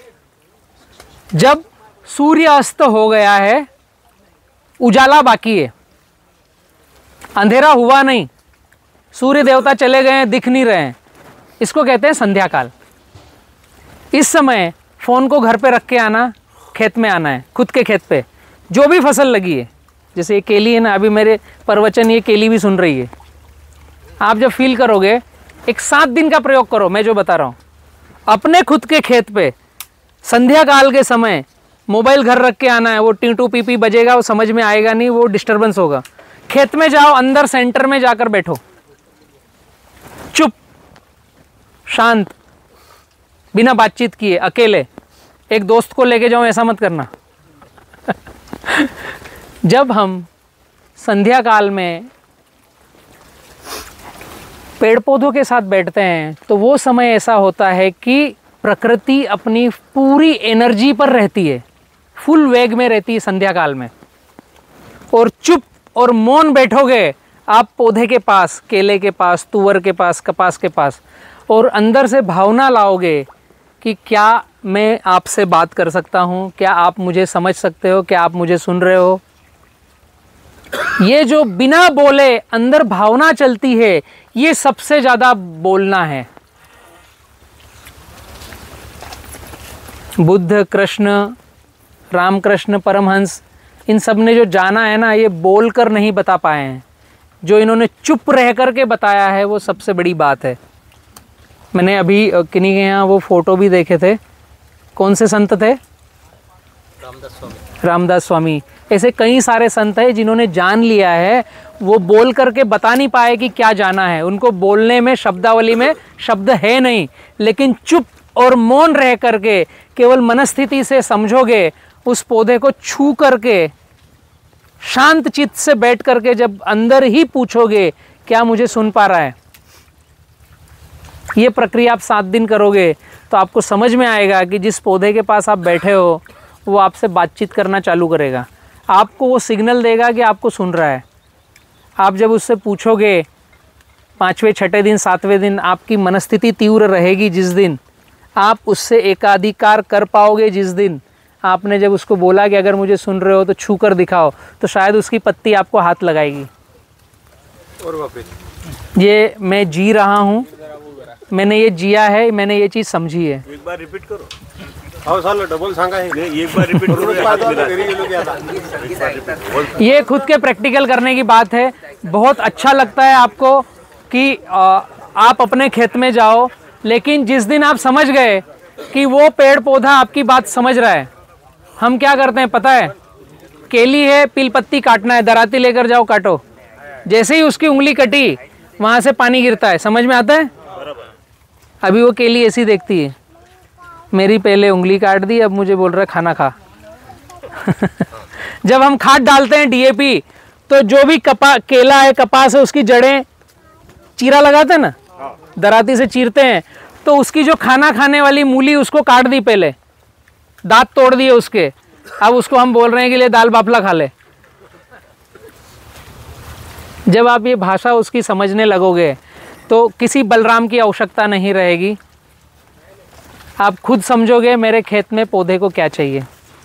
जब सूर्य अस्त हो गया है, उजाला बाकी है, अंधेरा हुआ नहीं, सूर्य देवता चले गए हैं, दिख नहीं रहे हैं, इसको कहते हैं संध्या काल। इस समय फ़ोन को घर पे रख के आना, खेत में आना है, खुद के खेत पे जो भी फसल लगी है। जैसे ये केली है ना, अभी मेरे प्रवचन ये केली भी सुन रही है। आप जब फील करोगे, एक सात दिन का प्रयोग करो, मैं जो बता रहा हूँ, अपने खुद के खेत पे संध्या काल के समय मोबाइल घर रख के आना है। वो टीटू पीपी बजेगा, वो समझ में आएगा नहीं, वो डिस्टर्बेंस होगा। खेत में जाओ, अंदर सेंटर में जाकर बैठो, चुप, शांत, बिना बातचीत किए, अकेले। एक दोस्त को लेके जाओ, ऐसा मत करना। जब हम संध्या काल में पेड़ पौधों के साथ बैठते हैं तो वो समय ऐसा होता है कि प्रकृति अपनी पूरी एनर्जी पर रहती है, फुल वेग में रहती है संध्या काल में। और चुप और मौन बैठोगे आप पौधे के पास, केले के पास, तुअर के पास, कपास के पास, और अंदर से भावना लाओगे कि क्या मैं आपसे बात कर सकता हूँ, क्या आप मुझे समझ सकते हो, क्या आप मुझे सुन रहे हो। ये जो बिना बोले अंदर भावना चलती है, ये सबसे ज़्यादा बोलना है। बुद्ध, कृष्ण, रामकृष्ण परमहंस, इन सब ने जो जाना है ना, ये बोलकर नहीं बता पाए हैं। जो इन्होंने चुप रह कर के बताया है वो सबसे बड़ी बात है। मैंने अभी किन्हीं के यहाँ वो फोटो भी देखे थे। कौन से संत थे? रामदास स्वामी। रामदास स्वामी। ऐसे कई सारे संत हैं जिन्होंने जान लिया है, वो बोल करके बता नहीं पाए कि क्या जाना है। उनको बोलने में, शब्दावली में शब्द है नहीं, लेकिन चुप और मौन रह करके केवल मनस्थिति से समझोगे, उस पौधे को छू करके शांत चित्त से बैठ करके जब अंदर ही पूछोगे क्या मुझे सुन पा रहा है, ये प्रक्रिया आप सात दिन करोगे तो आपको समझ में आएगा कि जिस पौधे के पास आप बैठे हो वो आपसे बातचीत करना चालू करेगा। आपको वो सिग्नल देगा कि आपको सुन रहा है। आप जब उससे पूछोगे, पाँचवें, छठे दिन, सातवें दिन आपकी मनस्थिति तीव्र रहेगी, जिस दिन आप उससे एकाधिकार कर पाओगे, जिस दिन आपने जब उसको बोला कि अगर मुझे सुन रहे हो तो छू कर दिखाओ, तो शायद उसकी पत्ती आपको हाथ लगाएगी। और वापस ये मैं जी रहा हूँ, मैंने ये जिया है, मैंने ये चीज़ समझी है। एक बार रिपीट करो। हाँ साल डबल सांगा है, एक बार रिपीट करो। ये खुद के प्रैक्टिकल करने की बात है। बहुत अच्छा लगता है आपको कि आप अपने खेत में जाओ, लेकिन जिस दिन आप समझ गए कि वो पेड़ पौधा आपकी बात समझ रहा है, हम क्या करते हैं पता है? केली है, पील पत्ती काटना है, दराती लेकर जाओ, काटो। जैसे ही उसकी उंगली कटी, वहाँ से पानी गिरता है। समझ में आता है? अभी वो केली ऐसी देखती है, मेरी पहले उंगली काट दी, अब मुझे बोल रहा है खाना खा। जब हम खाद डालते हैं डीएपी, तो जो भी कपा केला है, कपास है, उसकी जड़ें चीरा लगाते हैं ना, दराती से चीरते हैं, तो उसकी जो खाना खाने वाली मूली उसको काट दी, पहले दांत तोड़ दिए उसके। अब उसको हम बोल रहे हैं कि ले दाल बाफला खा ले। जब आप ये भाषा उसकी समझने लगोगे तो किसी बलराम की आवश्यकता नहीं रहेगी। आप खुद समझोगे मेरे खेत में पौधे को क्या चाहिए।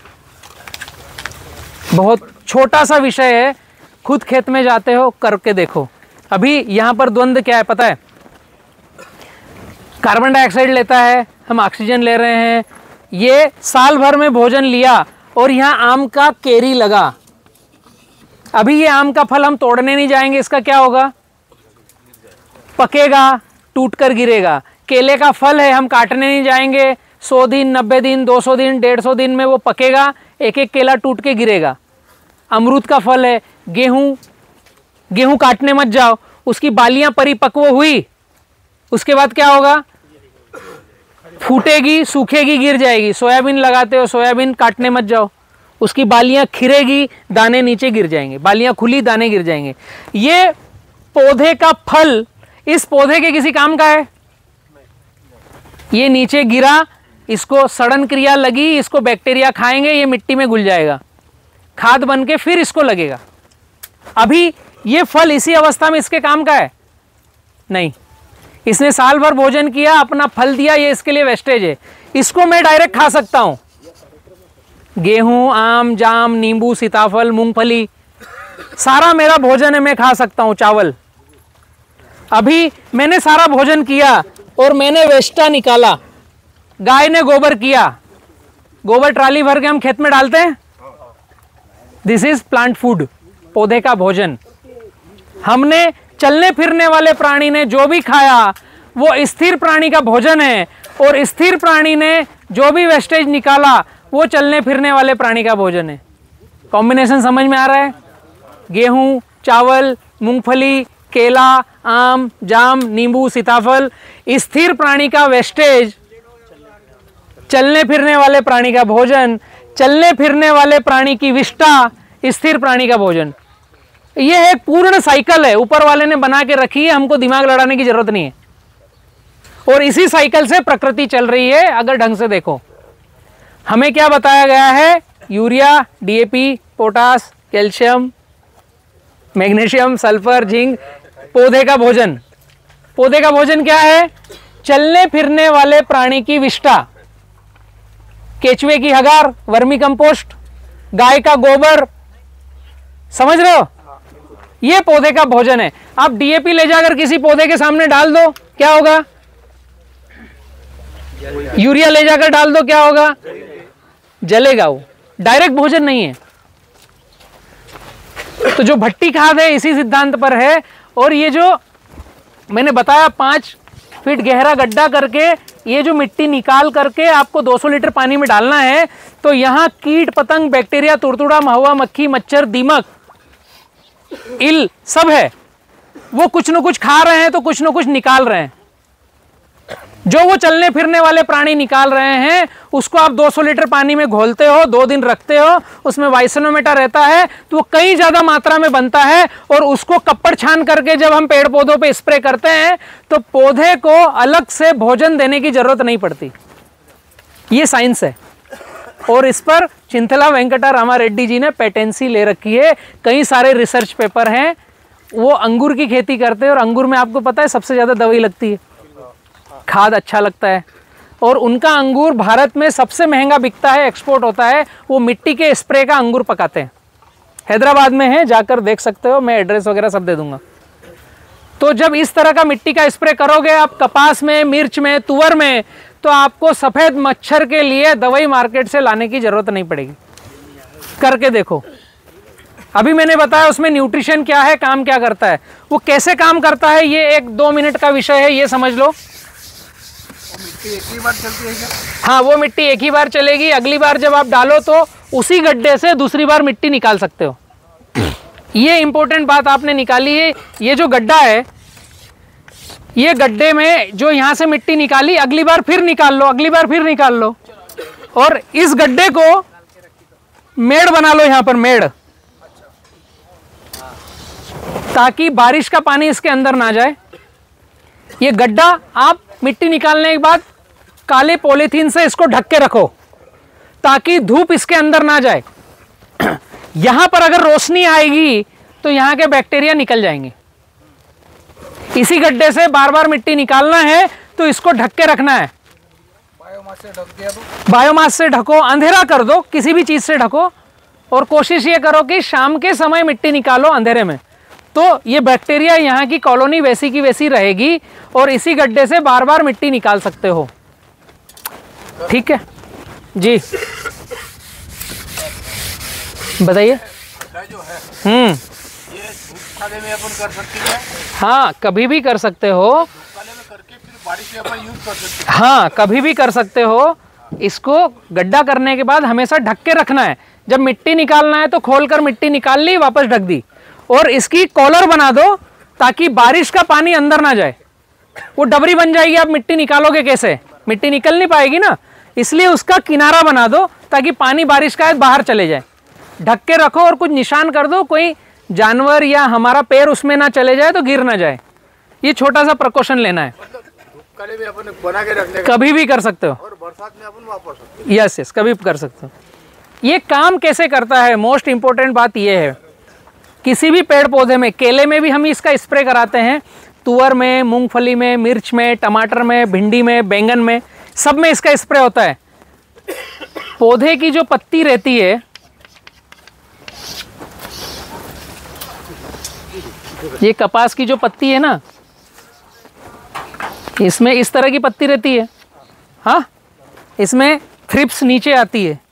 बहुत छोटा सा विषय है, खुद खेत में जाते हो, करके देखो। अभी यहाँ पर द्वंद्व क्या है पता है? कार्बन डाइऑक्साइड लेता है, हम ऑक्सीजन ले रहे हैं। ये साल भर में भोजन लिया और यहाँ आम का केरी लगा। अभी ये आम का फल हम तोड़ने नहीं जाएंगे, इसका क्या होगा? पकेगा, टूट कर गिरेगा। केले का फल है, हम काटने नहीं जाएंगे, सौ दिन, नब्बे दिन, दो सौ दिन, डेढ़ सौ दिन में वो पकेगा, एक एक केला टूट के गिरेगा। अमरूद का फल है, गेहूं गेहूं काटने मत जाओ, उसकी बालियां परिपक्व हुई, उसके बाद क्या होगा? फूटेगी, सूखेगी, गिर जाएगी। सोयाबीन लगाते हो, सोयाबीन काटने मत जाओ, उसकी बालियां खिरेगी, दाने नीचे गिर जाएंगे। बालियां खुली, दाने गिर जाएंगे। ये पौधे का फल इस पौधे के किसी काम का है? ये नीचे गिरा, इसको सड़न क्रिया लगी, इसको बैक्टीरिया खाएंगे, ये मिट्टी में घुल जाएगा, खाद बन के फिर इसको लगेगा। अभी ये फल इसी अवस्था में इसके काम का है? नहीं। इसने साल भर भोजन किया, अपना फल दिया, ये इसके लिए वेस्टेज है। इसको मैं डायरेक्ट खा सकता हूं। गेहूं, आम, जाम, नींबू, सीताफल, मूंगफली, सारा मेरा भोजन है, मैं खा सकता हूं। चावल, अभी मैंने सारा भोजन किया और मैंने वेस्टा निकाला। गाय ने गोबर किया, गोबर ट्राली भर के हम खेत में डालते हैं। दिस इज प्लांट फूड, पौधे का भोजन। हमने चलने फिरने वाले प्राणी ने जो भी खाया वो स्थिर प्राणी का भोजन है, और स्थिर प्राणी ने जो भी वेस्टेज निकाला वो चलने फिरने वाले प्राणी का भोजन है। कॉम्बिनेशन समझ में आ रहा है? गेहूं, चावल, मूंगफली, केला, आम, जाम, नींबू, सीताफल, स्थिर प्राणी का वेस्टेज, चलने फिरने वाले प्राणी का भोजन, चलने फिरने वाले प्राणी की विष्ठा, स्थिर प्राणी का भोजन। ये एक पूर्ण साइकिल है, ऊपर वाले ने बना के रखी है, हमको दिमाग लड़ाने की जरूरत नहीं है। और इसी साइकिल से प्रकृति चल रही है। अगर ढंग से देखो, हमें क्या बताया गया है, urea, DAP, potash, calcium, magnesium, sulphur, zinc, पौधे का भोजन। पौधे का भोजन क्या है? चलने फिरने वाले प्राणी की विष्ठा, केचुए की हगार, वर्मी कंपोस्ट, गाय का गोबर, समझ रहे हो? ये पौधे का भोजन है। आप डीएपी ले जाकर किसी पौधे के सामने डाल दो, क्या होगा? यूरिया ले जाकर डाल दो, क्या होगा? जलेगा। वो डायरेक्ट भोजन नहीं है। तो जो भट्टी खाद है इसी सिद्धांत पर है। और ये जो मैंने बताया पांच फीट गहरा गड्ढा करके ये जो मिट्टी निकाल करके आपको दो सौ लीटर पानी में डालना है, तो यहाँ कीट पतंग, बैक्टीरिया, तुड़तुड़ा, महुआ, मक्खी, मच्छर, दीमक, इल सब है। वो कुछ न कुछ खा रहे हैं तो कुछ न कुछ निकाल रहे हैं। जो वो चलने फिरने वाले प्राणी निकाल रहे हैं उसको आप दो सौ लीटर पानी में घोलते हो, दो दिन रखते हो, उसमें वाइसनोमेटा रहता है तो वो कई ज्यादा मात्रा में बनता है। और उसको कपड़ छान करके जब हम पेड़ पौधों पे स्प्रे करते हैं तो पौधे को अलग से भोजन देने की जरूरत नहीं पड़ती। ये साइंस है। और इस पर चिंतला वेंकटा रामा रेड्डी जी ने पेटेंसी ले रखी है। कई सारे रिसर्च पेपर हैं। वो अंगूर की खेती करते हैं और अंगूर में आपको पता है सबसे ज्यादा दवाई लगती है, खाद अच्छा लगता है। और उनका अंगूर भारत में सबसे महंगा बिकता है, एक्सपोर्ट होता है। वो मिट्टी के स्प्रे का अंगूर पकाते हैं, हैदराबाद में है, जाकर देख सकते हो, मैं एड्रेस वगैरह सब दे दूंगा। तो जब इस तरह का मिट्टी का स्प्रे करोगे आप कपास में, मिर्च में, तुअर में, तो आपको सफेद मच्छर के लिए दवाई मार्केट से लाने की जरूरत नहीं पड़ेगी। करके देखो। अभी मैंने बताया उसमें न्यूट्रिशन क्या है, काम क्या करता है, वो कैसे काम करता है, ये एक दो मिनट का विषय है, ये समझ लो। मिट्टी एक ही बार चलती है क्या? हाँ, वो मिट्टी एक ही बार चलेगी। अगली बार जब आप डालो तो उसी गड्ढे से दूसरी बार मिट्टी निकाल सकते हो। ये इंपॉर्टेंट बात आपने निकाली है। ये जो गड्ढा है, ये गड्ढे में जो यहां से मिट्टी निकाली, अगली बार फिर निकाल लो, अगली बार फिर निकाल लो। और इस गड्ढे को मेड़ बना लो, यहां पर मेड़, ताकि बारिश का पानी इसके अंदर ना जाए। ये गड्ढा आप मिट्टी निकालने के बाद काले पॉलीथीन से इसको ढक के रखो ताकि धूप इसके अंदर ना जाए। यहां पर अगर रोशनी आएगी तो यहां के बैक्टीरिया निकल जाएंगे। इसी गड्ढे से बार बार मिट्टी निकालना है तो इसको ढक के रखना है। बायोमास से ढक दिया तो? बायोमास से ढको, अंधेरा कर दो, किसी भी चीज से ढको। और कोशिश ये करो कि शाम के समय मिट्टी निकालो अंधेरे में, तो ये बैक्टीरिया यहाँ की कॉलोनी वैसी की वैसी रहेगी और इसी गड्ढे से बार बार मिट्टी निकाल सकते हो। ठीक है जी, बताइए। जो है हम्म ये धूप काले में अपन कर सकते हैं, हाँ, कभी भी कर सकते हो। काले में करके फिर बारिश में अपन यूज कर सकते हैं। हाँ, कभी भी कर सकते हो। इसको गड्ढा करने के बाद हमेशा ढक के रखना है। जब मिट्टी निकालना है तो खोलकर मिट्टी निकाल ली, वापस ढक दी। और इसकी कॉलर बना दो ताकि बारिश का पानी अंदर ना जाए। वो डबरी बन जाएगी, आप मिट्टी निकालोगे कैसे? मिट्टी निकल नहीं पाएगी ना, इसलिए उसका किनारा बना दो ताकि पानी बारिश का बाहर चले जाए। ढक के रखो और कुछ निशान कर दो, कोई जानवर या हमारा पैर उसमें ना चले जाए तो गिर ना जाए। ये छोटा सा प्रिकॉशन लेना है। धूप काले में अपन बना के रखने का, कभी भी कर सकते हो। और बरसात में अपन वापस सकते हैं। यस यस, कभी भी कर सकते हो। ये काम कैसे करता है, मोस्ट इंपॉर्टेंट बात ये है। किसी भी पेड़ पौधे में, केले में भी हम इसका स्प्रे कराते हैं, तुअर में, मूंगफली में, मिर्च में, टमाटर में, भिंडी में, बैंगन में, सब में इसका स्प्रे होता है। पौधे की जो पत्ती रहती है, ये कपास की जो पत्ती है ना, इसमें इस तरह की पत्ती रहती है। हाँ, इसमें थ्रिप्स नीचे आती है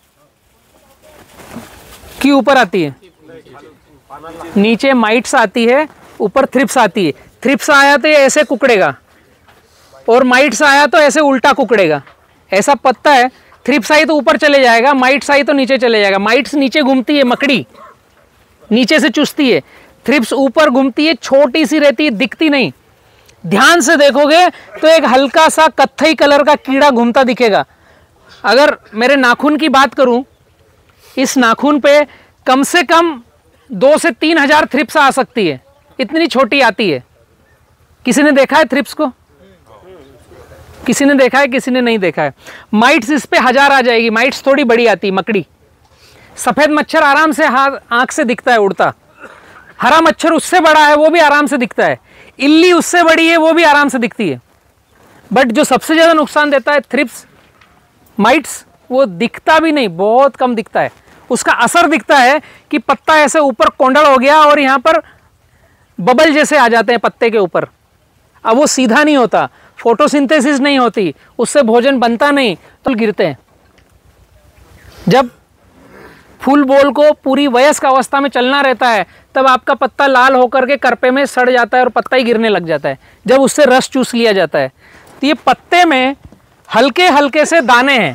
कि ऊपर आती है? नीचे माइट्स आती है, ऊपर थ्रिप्स आती है। थ्रिप्स आया तो ये ऐसे कुकड़ेगा और माइट्स आया तो ऐसे उल्टा कुकड़ेगा। ऐसा पत्ता है, थ्रिप्स आई तो ऊपर चले जाएगा, माइट्स आई तो नीचे चले जाएगा। माइट्स नीचे घूमती है, मकड़ी नीचे से चुसती है, थ्रिप्स ऊपर घूमती है, छोटी सी रहती है, दिखती नहीं। ध्यान से देखोगे तो एक हल्का सा कत्थई कलर का कीड़ा घूमता दिखेगा। अगर मेरे नाखून की बात करूं, इस नाखून पे कम से कम दो से तीन हजार थ्रिप्स आ सकती है, इतनी छोटी आती है। किसी ने देखा है थ्रिप्स को? किसी ने देखा है, किसी ने नहीं देखा है। माइट्स इस पे हजार आ जाएगी। माइट्स थोड़ी बड़ी आती है, मकड़ी। सफेद मच्छर आराम से हाथ आंख से दिखता है उड़ता। हरा मच्छर उससे बड़ा है, वो भी आराम से दिखता है। इल्ली उससे बड़ी है, वो भी आराम से दिखती है। बट जो सबसे ज्यादा नुकसान देता है थ्रिप्स, माइट्स, वो दिखता भी नहीं, बहुत कम दिखता है। उसका असर दिखता है कि पत्ता ऐसे ऊपर कोंडल हो गया और यहाँ पर बबल जैसे आ जाते हैं पत्ते के ऊपर। अब वो सीधा नहीं होता, फोटोसिंथेसिस नहीं होती, उससे भोजन बनता नहीं, तो गिरते हैं। जब फूल बोल को पूरी वयस्क अवस्था में चलना रहता है, तब आपका पत्ता लाल होकर के करपे में सड़ जाता है और पत्ता ही गिरने लग जाता है, जब उससे रस चूस लिया जाता है। तो ये पत्ते में हल्के हल्के से दाने हैं।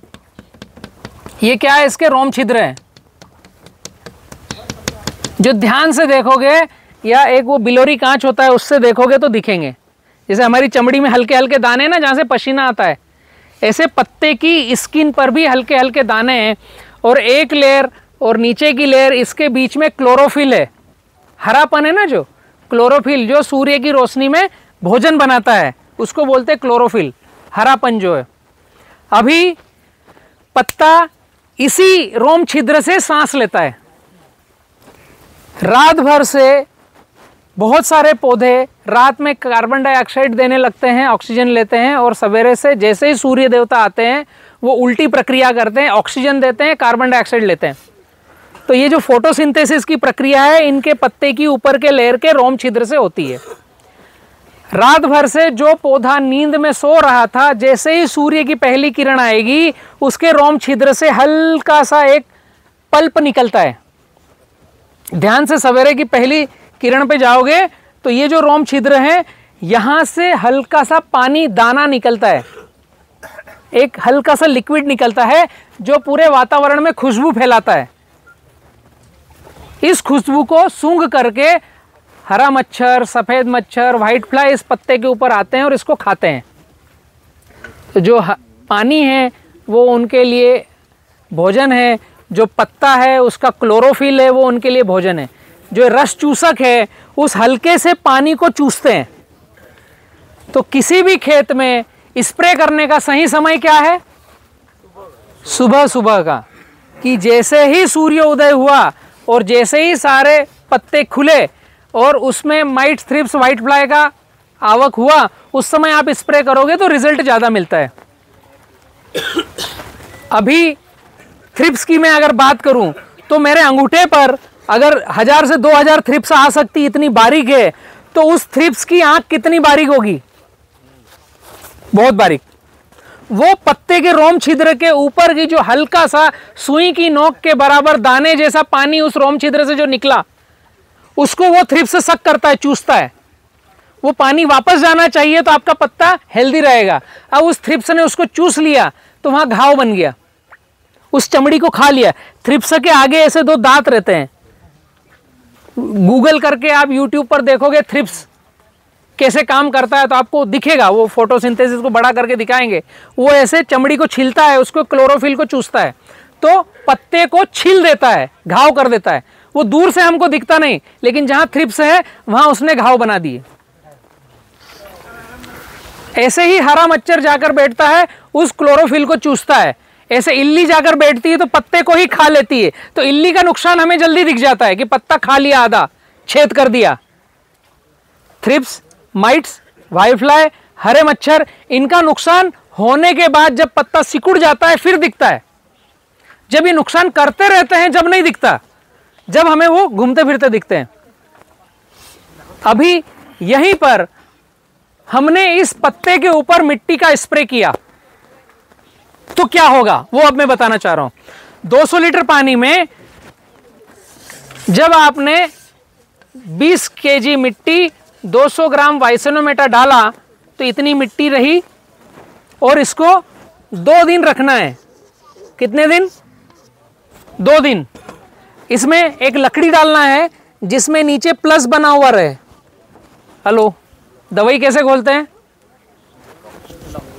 ये क्या है? इसके रोम छिद्र हैं। जो ध्यान से देखोगे, या एक वो बिलोरी कांच होता है, उससे देखोगे तो दिखेंगे। जैसे हमारी चमड़ी में हल्के हल्के दाने ना, जहां से पसीना आता है, ऐसे पत्ते की स्किन पर भी हल्के हल्के दाने हैं। और एक लेयर और नीचे की लेयर, इसके बीच में क्लोरोफिल है। हरापन है ना, जो क्लोरोफिल जो सूर्य की रोशनी में भोजन बनाता है, उसको बोलते हैं क्लोरोफिल। हरापन जो है, अभी पत्ता इसी रोम छिद्र से सांस लेता है। रात भर से बहुत सारे पौधे रात में कार्बन डाइऑक्साइड देने लगते हैं, ऑक्सीजन लेते हैं, और सवेरे से जैसे ही सूर्य देवता आते हैं, वो उल्टी प्रक्रिया करते हैं, ऑक्सीजन देते हैं, कार्बन डाइऑक्साइड लेते हैं। तो ये जो फोटोसिंथेसिस की प्रक्रिया है, इनके पत्ते की ऊपर के लेयर के रोम छिद्र से होती है। रात भर से जो पौधा नींद में सो रहा था, जैसे ही सूर्य की पहली किरण आएगी, उसके रोम छिद्र से हल्का सा एक पल्प निकलता है। ध्यान से सवेरे की पहली किरण पे जाओगे तो ये जो रोम छिद्र है, यहां से हल्का सा पानी दाना निकलता है, एक हल्का सा लिक्विड निकलता है, जो पूरे वातावरण में खुशबू फैलाता है। इस खुशबू को सूंघ करके हरा मच्छर, सफेद मच्छर, व्हाइट फ्लाई इस पत्ते के ऊपर आते हैं और इसको खाते हैं। तो जो पानी है वो उनके लिए भोजन है, जो पत्ता है उसका क्लोरोफिल है, वो उनके लिए भोजन है। जो रस चूसक है, उस हल्के से पानी को चूसते हैं। तो किसी भी खेत में स्प्रे करने का सही समय क्या है? सुबह सुबह का, कि जैसे ही सूर्य उदय हुआ और जैसे ही सारे पत्ते खुले और उसमें माइट्स, थ्रिप्स, व्हाइट फ्लाई का आवक हुआ, उस समय आप स्प्रे करोगे तो रिजल्ट ज़्यादा मिलता है। अभी थ्रिप्स की मैं अगर बात करूं तो मेरे अंगूठे पर अगर हजार से दो हजार थ्रिप्स आ सकती, इतनी बारीक है, तो उस थ्रिप्स की आंख कितनी बारीक होगी? बहुत बारीक। वो पत्ते के रोम छिद्र के ऊपर की जो हल्का सा सुई की नोक के बराबर दाने जैसा पानी उस रोम छिद्र से जो निकला, उसको वो थ्रिप्स सक करता है, चूसता है। वो पानी वापस जाना चाहिए तो आपका पत्ता हेल्दी रहेगा। अब उस थ्रिप्स ने उसको चूस लिया तो वहां घाव बन गया, उस चमड़ी को खा लिया। थ्रिप्स के आगे ऐसे दो दांत रहते हैं। गूगल करके आप यूट्यूब पर देखोगे थ्रिप्स कैसे काम करता है तो आपको दिखेगा, वो फोटोसिंथेसिस को बड़ा करके दिखाएंगे। वो ऐसे चमड़ी को छीलता है, उसको क्लोरोफिल को चूसता है, तो पत्ते को छील देता है, घाव कर देता है। वो दूर से हमको दिखता नहीं, लेकिन जहां थ्रिप्स है वहां उसने घाव बना दिए। ऐसे ही हरा मच्छर जाकर बैठता है, उस क्लोरोफिल को चूसता है। ऐसे इल्ली जाकर बैठती है तो पत्ते को ही खा लेती है। तो इल्ली का नुकसान हमें जल्दी दिख जाता है कि पत्ता खा लिया, आधा छेद कर दिया। थ्रिप्स, माइट्स, व्हाइट फ्लाई, हरे मच्छर, इनका नुकसान होने के बाद जब पत्ता सिकुड़ जाता है फिर दिखता है। जब ये नुकसान करते रहते हैं जब नहीं दिखता, जब हमें वो घूमते फिरते दिखते हैं। अभी यहीं पर हमने इस पत्ते के ऊपर मिट्टी का स्प्रे किया तो क्या होगा वो अब मैं बताना चाह रहा हूं। दो सौ लीटर पानी में जब आपने बीस केजी मिट्टी, दो सौ ग्राम वाइसेनोमेटा डाला तो इतनी मिट्टी रही, और इसको दो दिन रखना है। कितने दिन? दो दिन। इसमें एक लकड़ी डालना है जिसमें नीचे प्लस बना हुआ रहे। हेलो, दवाई कैसे खोलते हैं?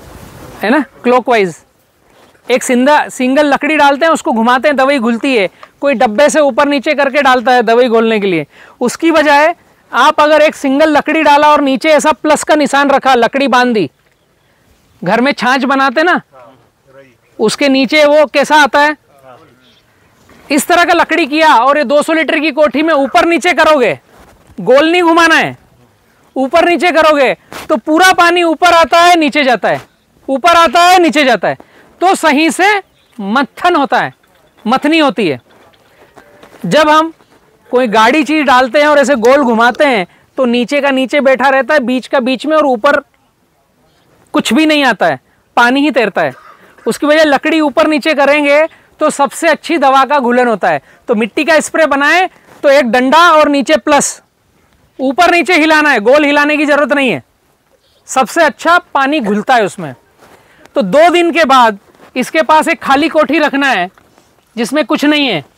है ना, क्लॉकवाइज। एक सिंदा सिंगल लकड़ी डालते हैं, उसको घुमाते हैं, दवाई घुलती है। कोई डब्बे से ऊपर नीचे करके डालता है दवाई घोलने के लिए, उसकी बजाय आप अगर एक सिंगल लकड़ी डाला और नीचे ऐसा प्लस का निशान रखा, लकड़ी बांध दी, घर में छाछ बनाते ना उसके नीचे वो कैसा आता है, इस तरह का लकड़ी किया और ये दो सौ लीटर की कोठी में ऊपर नीचे करोगे, गोल नहीं घुमाना है, ऊपर नीचे करोगे तो पूरा पानी ऊपर आता है नीचे जाता है, ऊपर आता है नीचे जाता है, तो सही से मत्थन होता है, मथनी होती है। जब हम कोई गाड़ी चीज डालते हैं और ऐसे गोल घुमाते हैं तो नीचे का नीचे बैठा रहता है, बीच का बीच में, और ऊपर कुछ भी नहीं आता है, पानी ही तैरता है। उसकी वजह लकड़ी ऊपर नीचे करेंगे तो सबसे अच्छी दवा का घुलन होता है। तो मिट्टी का स्प्रे बनाए तो एक डंडा और नीचे प्लस, ऊपर नीचे हिलाना है, गोल हिलाने की जरूरत नहीं है, सबसे अच्छा पानी घुलता है उसमें। तो दो दिन के बाद इसके पास एक खाली कोठी रखना है जिसमें कुछ नहीं है,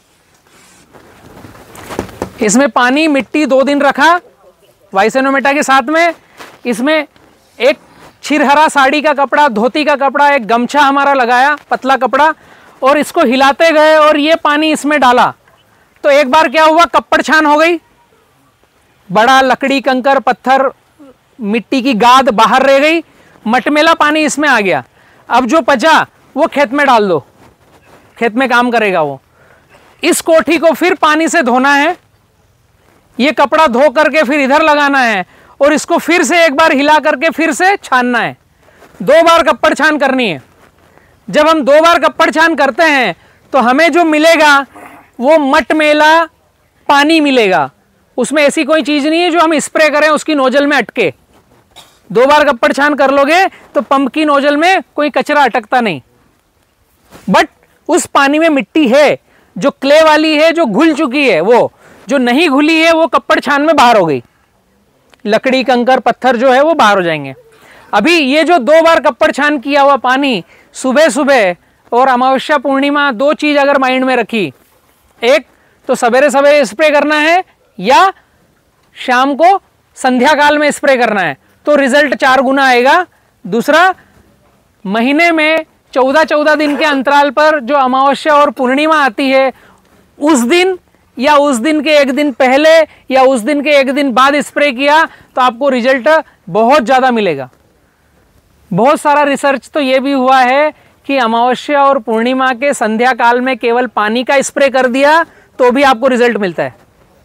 इसमें पानी मिट्टी दो दिन रखा वाइसेनोमेटा के साथ में, इसमें एक छिरहरा साड़ी का कपड़ा, धोती का कपड़ा, एक गमछा हमारा लगाया पतला कपड़ा, और इसको हिलाते गए और ये पानी इसमें डाला। तो एक बार क्या हुआ, कप्पड़ छान हो गई, बड़ा लकड़ी कंकर पत्थर मिट्टी की गाद बाहर रह गई, मटमेला पानी इसमें आ गया। अब जो बचा वो खेत में डाल दो, खेत में काम करेगा वो। इस कोठी को फिर पानी से धोना है, ये कपड़ा धो करके फिर इधर लगाना है और इसको फिर से एक बार हिला करके फिर से छानना है, दो बार कप्पड़ छान करनी है। जब हम दो बार कप्पड़ छान करते हैं तो हमें जो मिलेगा वो मटमेला पानी मिलेगा, उसमें ऐसी कोई चीज नहीं है जो हम स्प्रे करें उसकी नोजल में अटके। दो बार कप्पड़ छान कर लोगे तो पंप की नोजल में कोई कचरा अटकता नहीं, बट उस पानी में मिट्टी है जो क्ले वाली है, जो घुल चुकी है, वो जो नहीं घुली है वो कप्पड़ छान में बाहर हो गई, लकड़ी कंकर पत्थर जो है वो बाहर हो जाएंगे। अभी ये जो दो बार कप्पड़ छान किया हुआ पानी सुबह सुबह और अमावस्या पूर्णिमा, दो चीज अगर माइंड में रखी, एक तो सवेरे सवेरे स्प्रे करना है या शाम को संध्या काल में स्प्रे करना है तो रिजल्ट चार गुना आएगा। दूसरा, महीने में चौदह चौदह दिन के अंतराल पर जो अमावस्या और पूर्णिमा आती है उस दिन या उस दिन के एक दिन पहले या उस दिन के एक दिन बाद स्प्रे किया तो आपको रिजल्ट बहुत ज़्यादा मिलेगा। बहुत सारा रिसर्च तो ये भी हुआ है कि अमावस्या और पूर्णिमा के संध्या काल में केवल पानी का स्प्रे कर दिया तो भी आपको रिजल्ट मिलता है।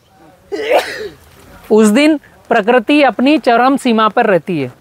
उस दिन प्रकृति अपनी चरम सीमा पर रहती है।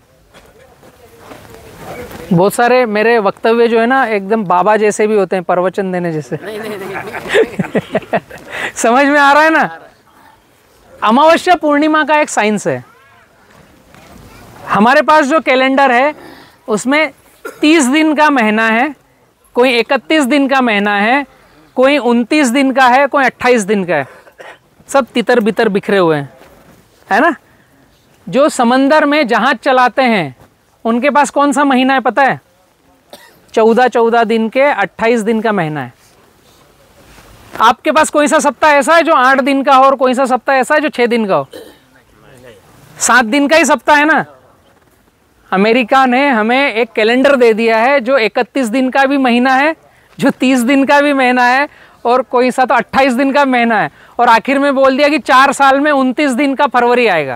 बहुत सारे मेरे वक्तव्य जो है ना एकदम बाबा जैसे भी होते हैं, प्रवचन देने जैसे। नहीं नहीं नहीं समझ में आ रहा है ना? अमावस्या पूर्णिमा का एक साइंस है। हमारे पास जो कैलेंडर है उसमें तीस दिन का महीना है, कोई इकतीस दिन का महीना है, कोई उनतीस दिन का है, कोई अट्ठाईस दिन का है, सब तितर बितर बिखरे हुए हैं, है ना? जो समंदर में जहाज चलाते हैं उनके पास कौन सा महीना है पता है? चौदह चौदह दिन के अट्ठाईस दिन का महीना है। आपके पास कोई सा सप्ताह ऐसा है जो आठ दिन का हो और कोई सा सप्ताह ऐसा है जो छह दिन का हो? सात दिन का ही सप्ताह है ना। अमेरिका ने हमें एक कैलेंडर दे दिया है जो इकतीस दिन का भी महीना है, जो तीस दिन का भी महीना है और कोई सा तो अट्ठाईस दिन का महीना है, और आखिर में बोल दिया कि चार साल में उनतीस दिन का फरवरी आएगा।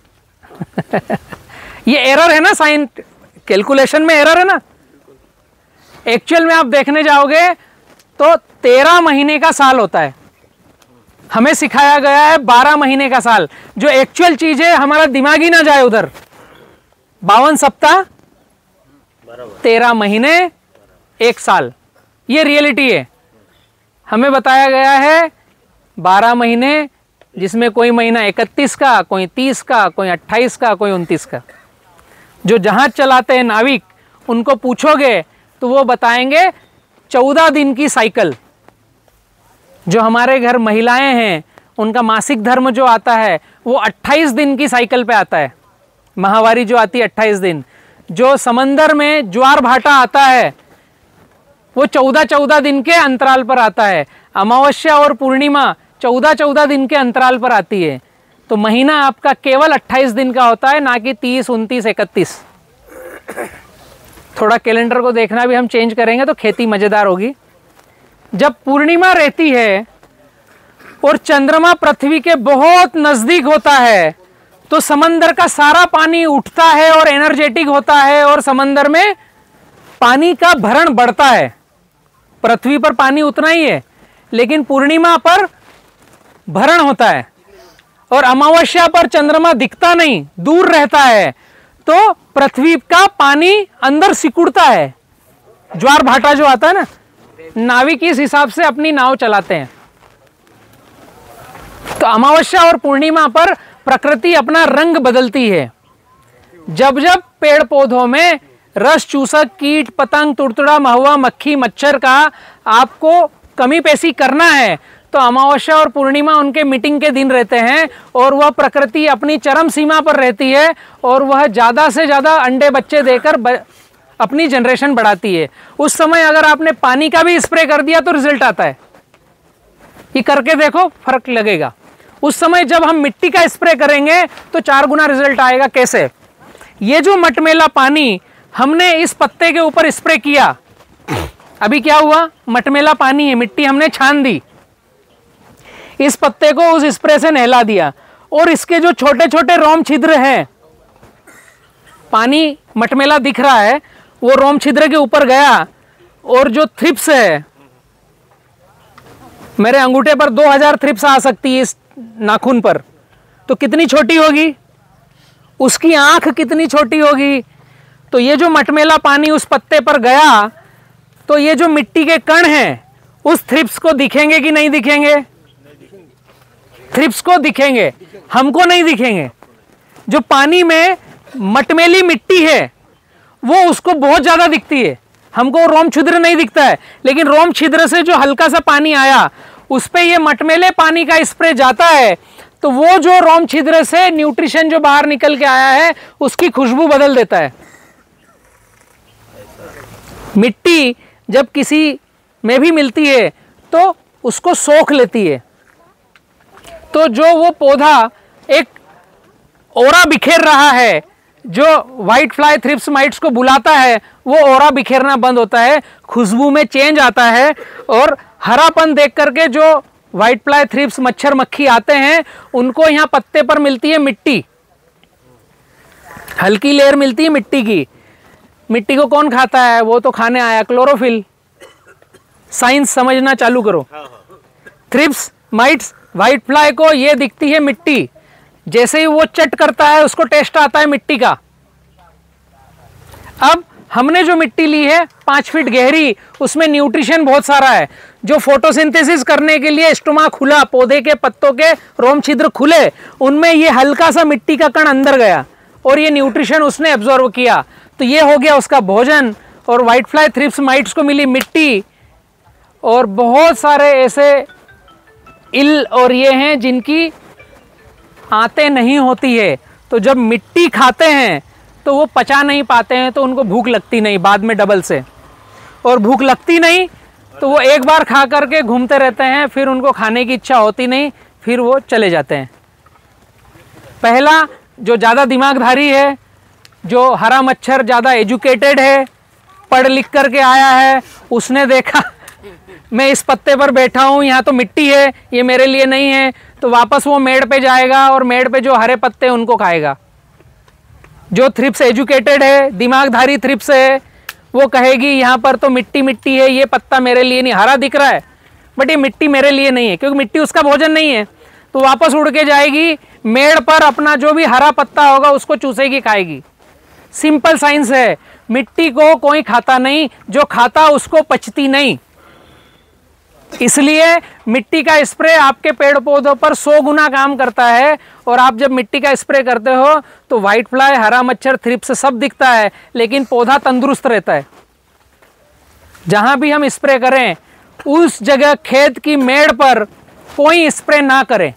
ये एरर है ना, साइन कैलकुलेशन में एरर है ना। एक्चुअल में आप देखने जाओगे तो तेरह महीने का साल होता है। हमें सिखाया गया है बारह महीने का साल, जो एक्चुअल चीज है हमारा दिमाग ही ना जाए उधर। बावन सप्ताह, तेरह महीने, एक साल, ये रियलिटी है। हमें बताया गया है बारह महीने, जिसमें कोई महीना इकतीस का, कोई तीस का, कोई अट्ठाईस का, कोई उनतीस का। जो जहाज चलाते हैं नाविक, उनको पूछोगे तो वो बताएंगे चौदह दिन की साइकिल। जो हमारे घर महिलाएं हैं उनका मासिक धर्म जो आता है वो अट्ठाईस दिन की साइकिल पे आता है। माहवारी जो आती है अट्ठाईस दिन। जो समंदर में ज्वार भाटा आता है वो चौदह चौदह दिन के अंतराल पर आता है। अमावस्या और पूर्णिमा चौदह चौदह दिन के अंतराल पर आती है। तो महीना आपका केवल अट्ठाईस दिन का होता है, ना कि तीस, उनतीस, इकतीस। थोड़ा कैलेंडर को देखना भी हम चेंज करेंगे तो खेती मजेदार होगी। जब पूर्णिमा रहती है और चंद्रमा पृथ्वी के बहुत नजदीक होता है तो समंदर का सारा पानी उठता है और एनर्जेटिक होता है और समंदर में पानी का भरण बढ़ता है। पृथ्वी पर पानी उतना ही है, लेकिन पूर्णिमा पर भरण होता है और अमावस्या पर चंद्रमा दिखता नहीं, दूर रहता है, तो पृथ्वी का पानी अंदर सिकुड़ता है। ज्वार भाटा जो आता है ना, नाविक इस हिसाब से अपनी नाव चलाते हैं। तो अमावस्या और पूर्णिमा पर प्रकृति अपना रंग बदलती है। जब जब पेड़ पौधों में रस चूसक कीट पतंग तुड़तुड़ा महुआ मक्खी मच्छर का आपको कमी पेशी करना है तो अमावस्या और पूर्णिमा उनके मीटिंग के दिन रहते हैं और वह प्रकृति अपनी चरम सीमा पर रहती है और वह ज्यादा से ज्यादा अंडे बच्चे देकर ब... अपनी जनरेशन बढ़ाती है। उस समय अगर आपने पानी का भी स्प्रे कर दिया तो रिजल्ट आता है। ये करके देखो, फर्क लगेगा। उस समय जब हम मिट्टी का स्प्रे करेंगे तो चार गुना रिजल्ट आएगा। कैसे? ये जो मटमेला पानी हमने इस पत्ते के ऊपर स्प्रे किया, अभी क्या हुआ? मटमेला पानी है, मिट्टी हमने छान दी, इस पत्ते को उस स्प्रे से नहला दिया और इसके जो छोटे छोटे रोम छिद्र हैं, पानी मटमेला दिख रहा है, वो रोम छिद्र के ऊपर गया और जो थ्रिप्स है, मेरे अंगूठे पर दो हज़ार थ्रिप्स आ सकती है इस नाखून पर, तो कितनी छोटी होगी? उसकी आंख कितनी छोटी होगी? तो ये जो मटमेला पानी उस पत्ते पर गया तो ये जो मिट्टी के कण हैं उस थ्रिप्स को दिखेंगे कि नहीं दिखेंगे? थ्रिप्स को दिखेंगे, हमको नहीं दिखेंगे। जो पानी में मटमेली मिट्टी है वो उसको बहुत ज्यादा दिखती है, हमको रोम छिद्र नहीं दिखता है। लेकिन रोम छिद्र से जो हल्का सा पानी आया उस पे ये मटमेले पानी का स्प्रे जाता है तो वो जो रोम छिद्र से न्यूट्रिशन जो बाहर निकल के आया है उसकी खुशबू बदल देता है। मिट्टी जब किसी में भी मिलती है तो उसको सोख लेती है, तो जो वो पौधा एक ओरा बिखेर रहा है, जो व्हाइट फ्लाई थ्रिप्स माइट्स को बुलाता है, वो ओरा बिखेरना बंद होता है, खुशबू में चेंज आता है और हरापन देख करके जो व्हाइट फ्लाई थ्रिप्स मच्छर मक्खी आते हैं उनको यहाँ पत्ते पर मिलती है मिट्टी, हल्की लेयर मिलती है मिट्टी की। मिट्टी को कौन खाता है? वो तो खाने आया, क्लोरोफिल। साइंस समझना चालू करो। थ्रिप्स माइट्स व्हाइट फ्लाई को ये दिखती है मिट्टी, जैसे ही वो चट करता है उसको टेस्ट आता है मिट्टी का। अब हमने जो मिट्टी ली है पांच फीट गहरी, उसमें न्यूट्रिशन बहुत सारा है। जो फोटोसिंथेसिस करने के लिए स्टोमा खुला, पौधे के पत्तों के रोम छिद्र खुले, उनमें ये हल्का सा मिट्टी का कण अंदर गया और ये न्यूट्रिशन उसने एब्जॉर्व किया, तो ये हो गया उसका भोजन। और व्हाइट फ्लाई थ्रिप्स माइट्स को मिली मिट्टी। और बहुत सारे ऐसे इल और ये हैं जिनकी आंतें नहीं होती है, तो जब मिट्टी खाते हैं तो वो पचा नहीं पाते हैं, तो उनको भूख लगती नहीं बाद में डबल से, और भूख लगती नहीं तो वो एक बार खा करके घूमते रहते हैं, फिर उनको खाने की इच्छा होती नहीं, फिर वो चले जाते हैं। पहला जो ज़्यादा दिमागधारी है, जो हरा मच्छर ज़्यादा एजुकेटेड है, पढ़ लिख करके आया है, उसने देखा मैं इस पत्ते पर बैठा हूँ, यहाँ तो मिट्टी है, ये मेरे लिए नहीं है, तो वापस वो मेड़ पे जाएगा और मेड़ पे जो हरे पत्ते हैं उनको खाएगा। जो थ्रिप्स एजुकेटेड है, दिमागधारी थ्रिप्स है, वो कहेगी यहाँ पर तो मिट्टी मिट्टी है, ये पत्ता मेरे लिए नहीं, हरा दिख रहा है बट ये मिट्टी मेरे लिए नहीं है, क्योंकि मिट्टी उसका भोजन नहीं है, तो वापस उड़ के जाएगी मेड़ पर, अपना जो भी हरा पत्ता होगा उसको चूसेगी, खाएगी। सिंपल साइंस है, मिट्टी को कोई खाता नहीं, जो खाता उसको पचती नहीं। इसलिए मिट्टी का स्प्रे आपके पेड़ पौधों पर सौ गुना काम करता है। और आप जब मिट्टी का स्प्रे करते हो तो व्हाइट फ्लाई, हरा मच्छर, थ्रिप्स सब दिखता है, लेकिन पौधा तंदुरुस्त रहता है। जहां भी हम स्प्रे करें उस जगह खेत की मेड़ पर कोई स्प्रे ना करें।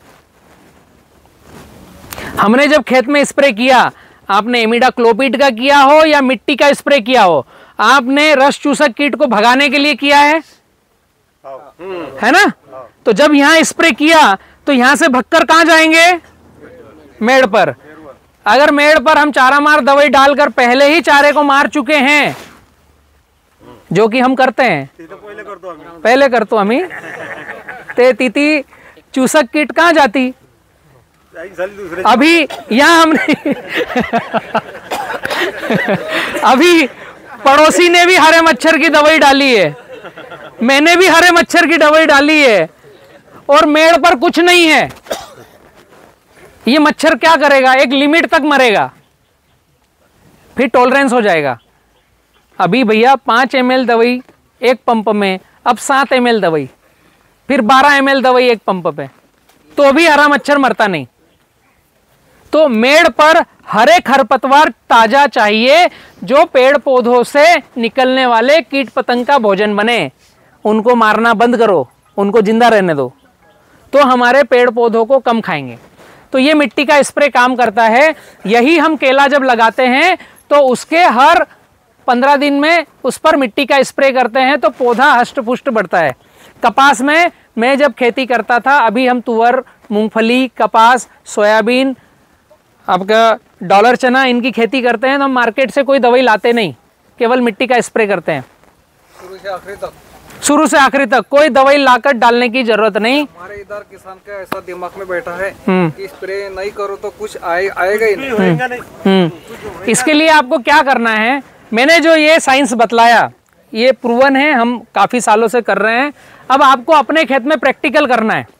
हमने जब खेत में स्प्रे किया, आपने इमिडाक्लोपिड का किया हो या मिट्टी का स्प्रे किया हो, आपने रस चूसक कीट को भगाने के लिए किया है, है ना? तो जब यहां स्प्रे किया तो यहां से भगकर कहां जाएंगे? मेड़ पर। अगर मेड़ पर हम चारा मार दवाई डालकर पहले ही चारे को मार चुके हैं, जो कि हम करते हैं, पहले कर तो हमी ते तीती चूसक कीट कहाँ जाती? दूसरे अभी यहाँ हमने अभी पड़ोसी ने भी हरे मच्छर की दवाई डाली है, मैंने भी हरे मच्छर की दवाई डाली है, और मेड़ पर कुछ नहीं है। ये मच्छर क्या करेगा? एक लिमिट तक मरेगा, फिर टॉलरेंस हो जाएगा। अभी भैया पाँच एम एल दवाई एक पंप में, अब सात एम एल दवाई, फिर बारह एम एल दवाई एक पंप पे, तो भी हरा मच्छर मरता नहीं। तो मेड़ पर हरे खरपतवार ताजा चाहिए, जो पेड़ पौधों से निकलने वाले कीट पतंग का भोजन बने। उनको मारना बंद करो, उनको जिंदा रहने दो, तो हमारे पेड़ पौधों को कम खाएंगे। तो ये मिट्टी का स्प्रे काम करता है। यही हम केला जब लगाते हैं तो उसके हर पंद्रह दिन में उस पर मिट्टी का स्प्रे करते हैं, तो पौधा हष्ट पुष्ट बढ़ता है। कपास में मैं जब खेती करता था, अभी हम तुअर, मूंगफली, कपास, सोयाबीन, आपका डॉलर चना, इनकी खेती करते हैं, तो हम मार्केट से कोई दवाई लाते नहीं, केवल मिट्टी का स्प्रे करते हैं। शुरू से आखिरी तक शुरू से आखिरी तक कोई दवाई लाकर डालने की जरूरत नहीं। हमारे इधर किसान का ऐसा दिमाग में बैठा है हम्म। कि स्प्रे नहीं करो तो कुछ आए, आएगा ही नहीं। होएगा नहीं। हम्म इसके लिए आपको क्या करना है, मैंने जो ये साइंस बतलाया ये प्रूवन है, हम काफी सालों से कर रहे हैं। अब आपको अपने खेत में प्रैक्टिकल करना है।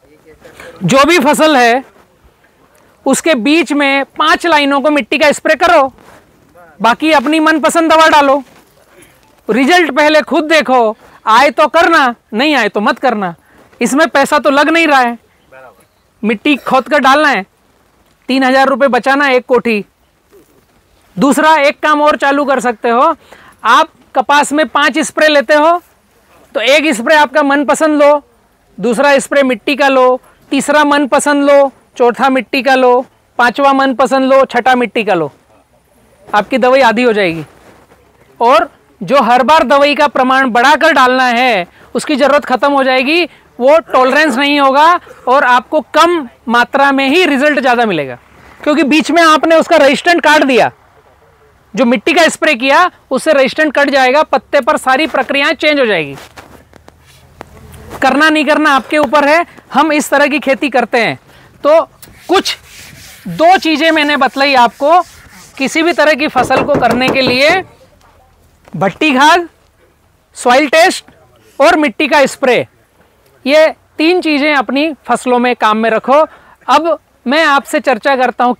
जो भी फसल है उसके बीच में पांच लाइनों को मिट्टी का स्प्रे करो, बाकी अपनी मनपसंद दवा डालो। रिजल्ट पहले खुद देखो, आए तो करना, नहीं आए तो मत करना। इसमें पैसा तो लग नहीं रहा है, मिट्टी खोद कर डालना है, तीन हजार रुपये बचाना है एक कोठी। दूसरा एक काम और चालू कर सकते हो, आप कपास में पांच स्प्रे लेते हो तो एक स्प्रे आपका मनपसंद लो, दूसरा स्प्रे मिट्टी का लो, तीसरा मनपसंद लो, चौथा मिट्टी का लो, पांचवा मनपसंद लो, छठा मिट्टी का लो। आपकी दवाई आधी हो जाएगी। और जो हर बार दवाई का प्रमाण बढ़ाकर डालना है उसकी जरूरत खत्म हो जाएगी, वो टॉलरेंस नहीं होगा और आपको कम मात्रा में ही रिजल्ट ज्यादा मिलेगा, क्योंकि बीच में आपने उसका रेजिस्टेंट काट दिया। जो मिट्टी का स्प्रे किया उससे रेजिस्टेंट कट जाएगा, पत्ते पर सारी प्रक्रियाएं चेंज हो जाएगी। करना नहीं करना आपके ऊपर है। हम इस तरह की खेती करते हैं। तो कुछ दो चीजें मैंने बतलाई आपको किसी भी तरह की फसल को करने के लिए, भट्टी खाद, सॉइल टेस्ट और मिट्टी का स्प्रे। ये तीन चीजें अपनी फसलों में काम में रखो। अब मैं आपसे चर्चा करता हूं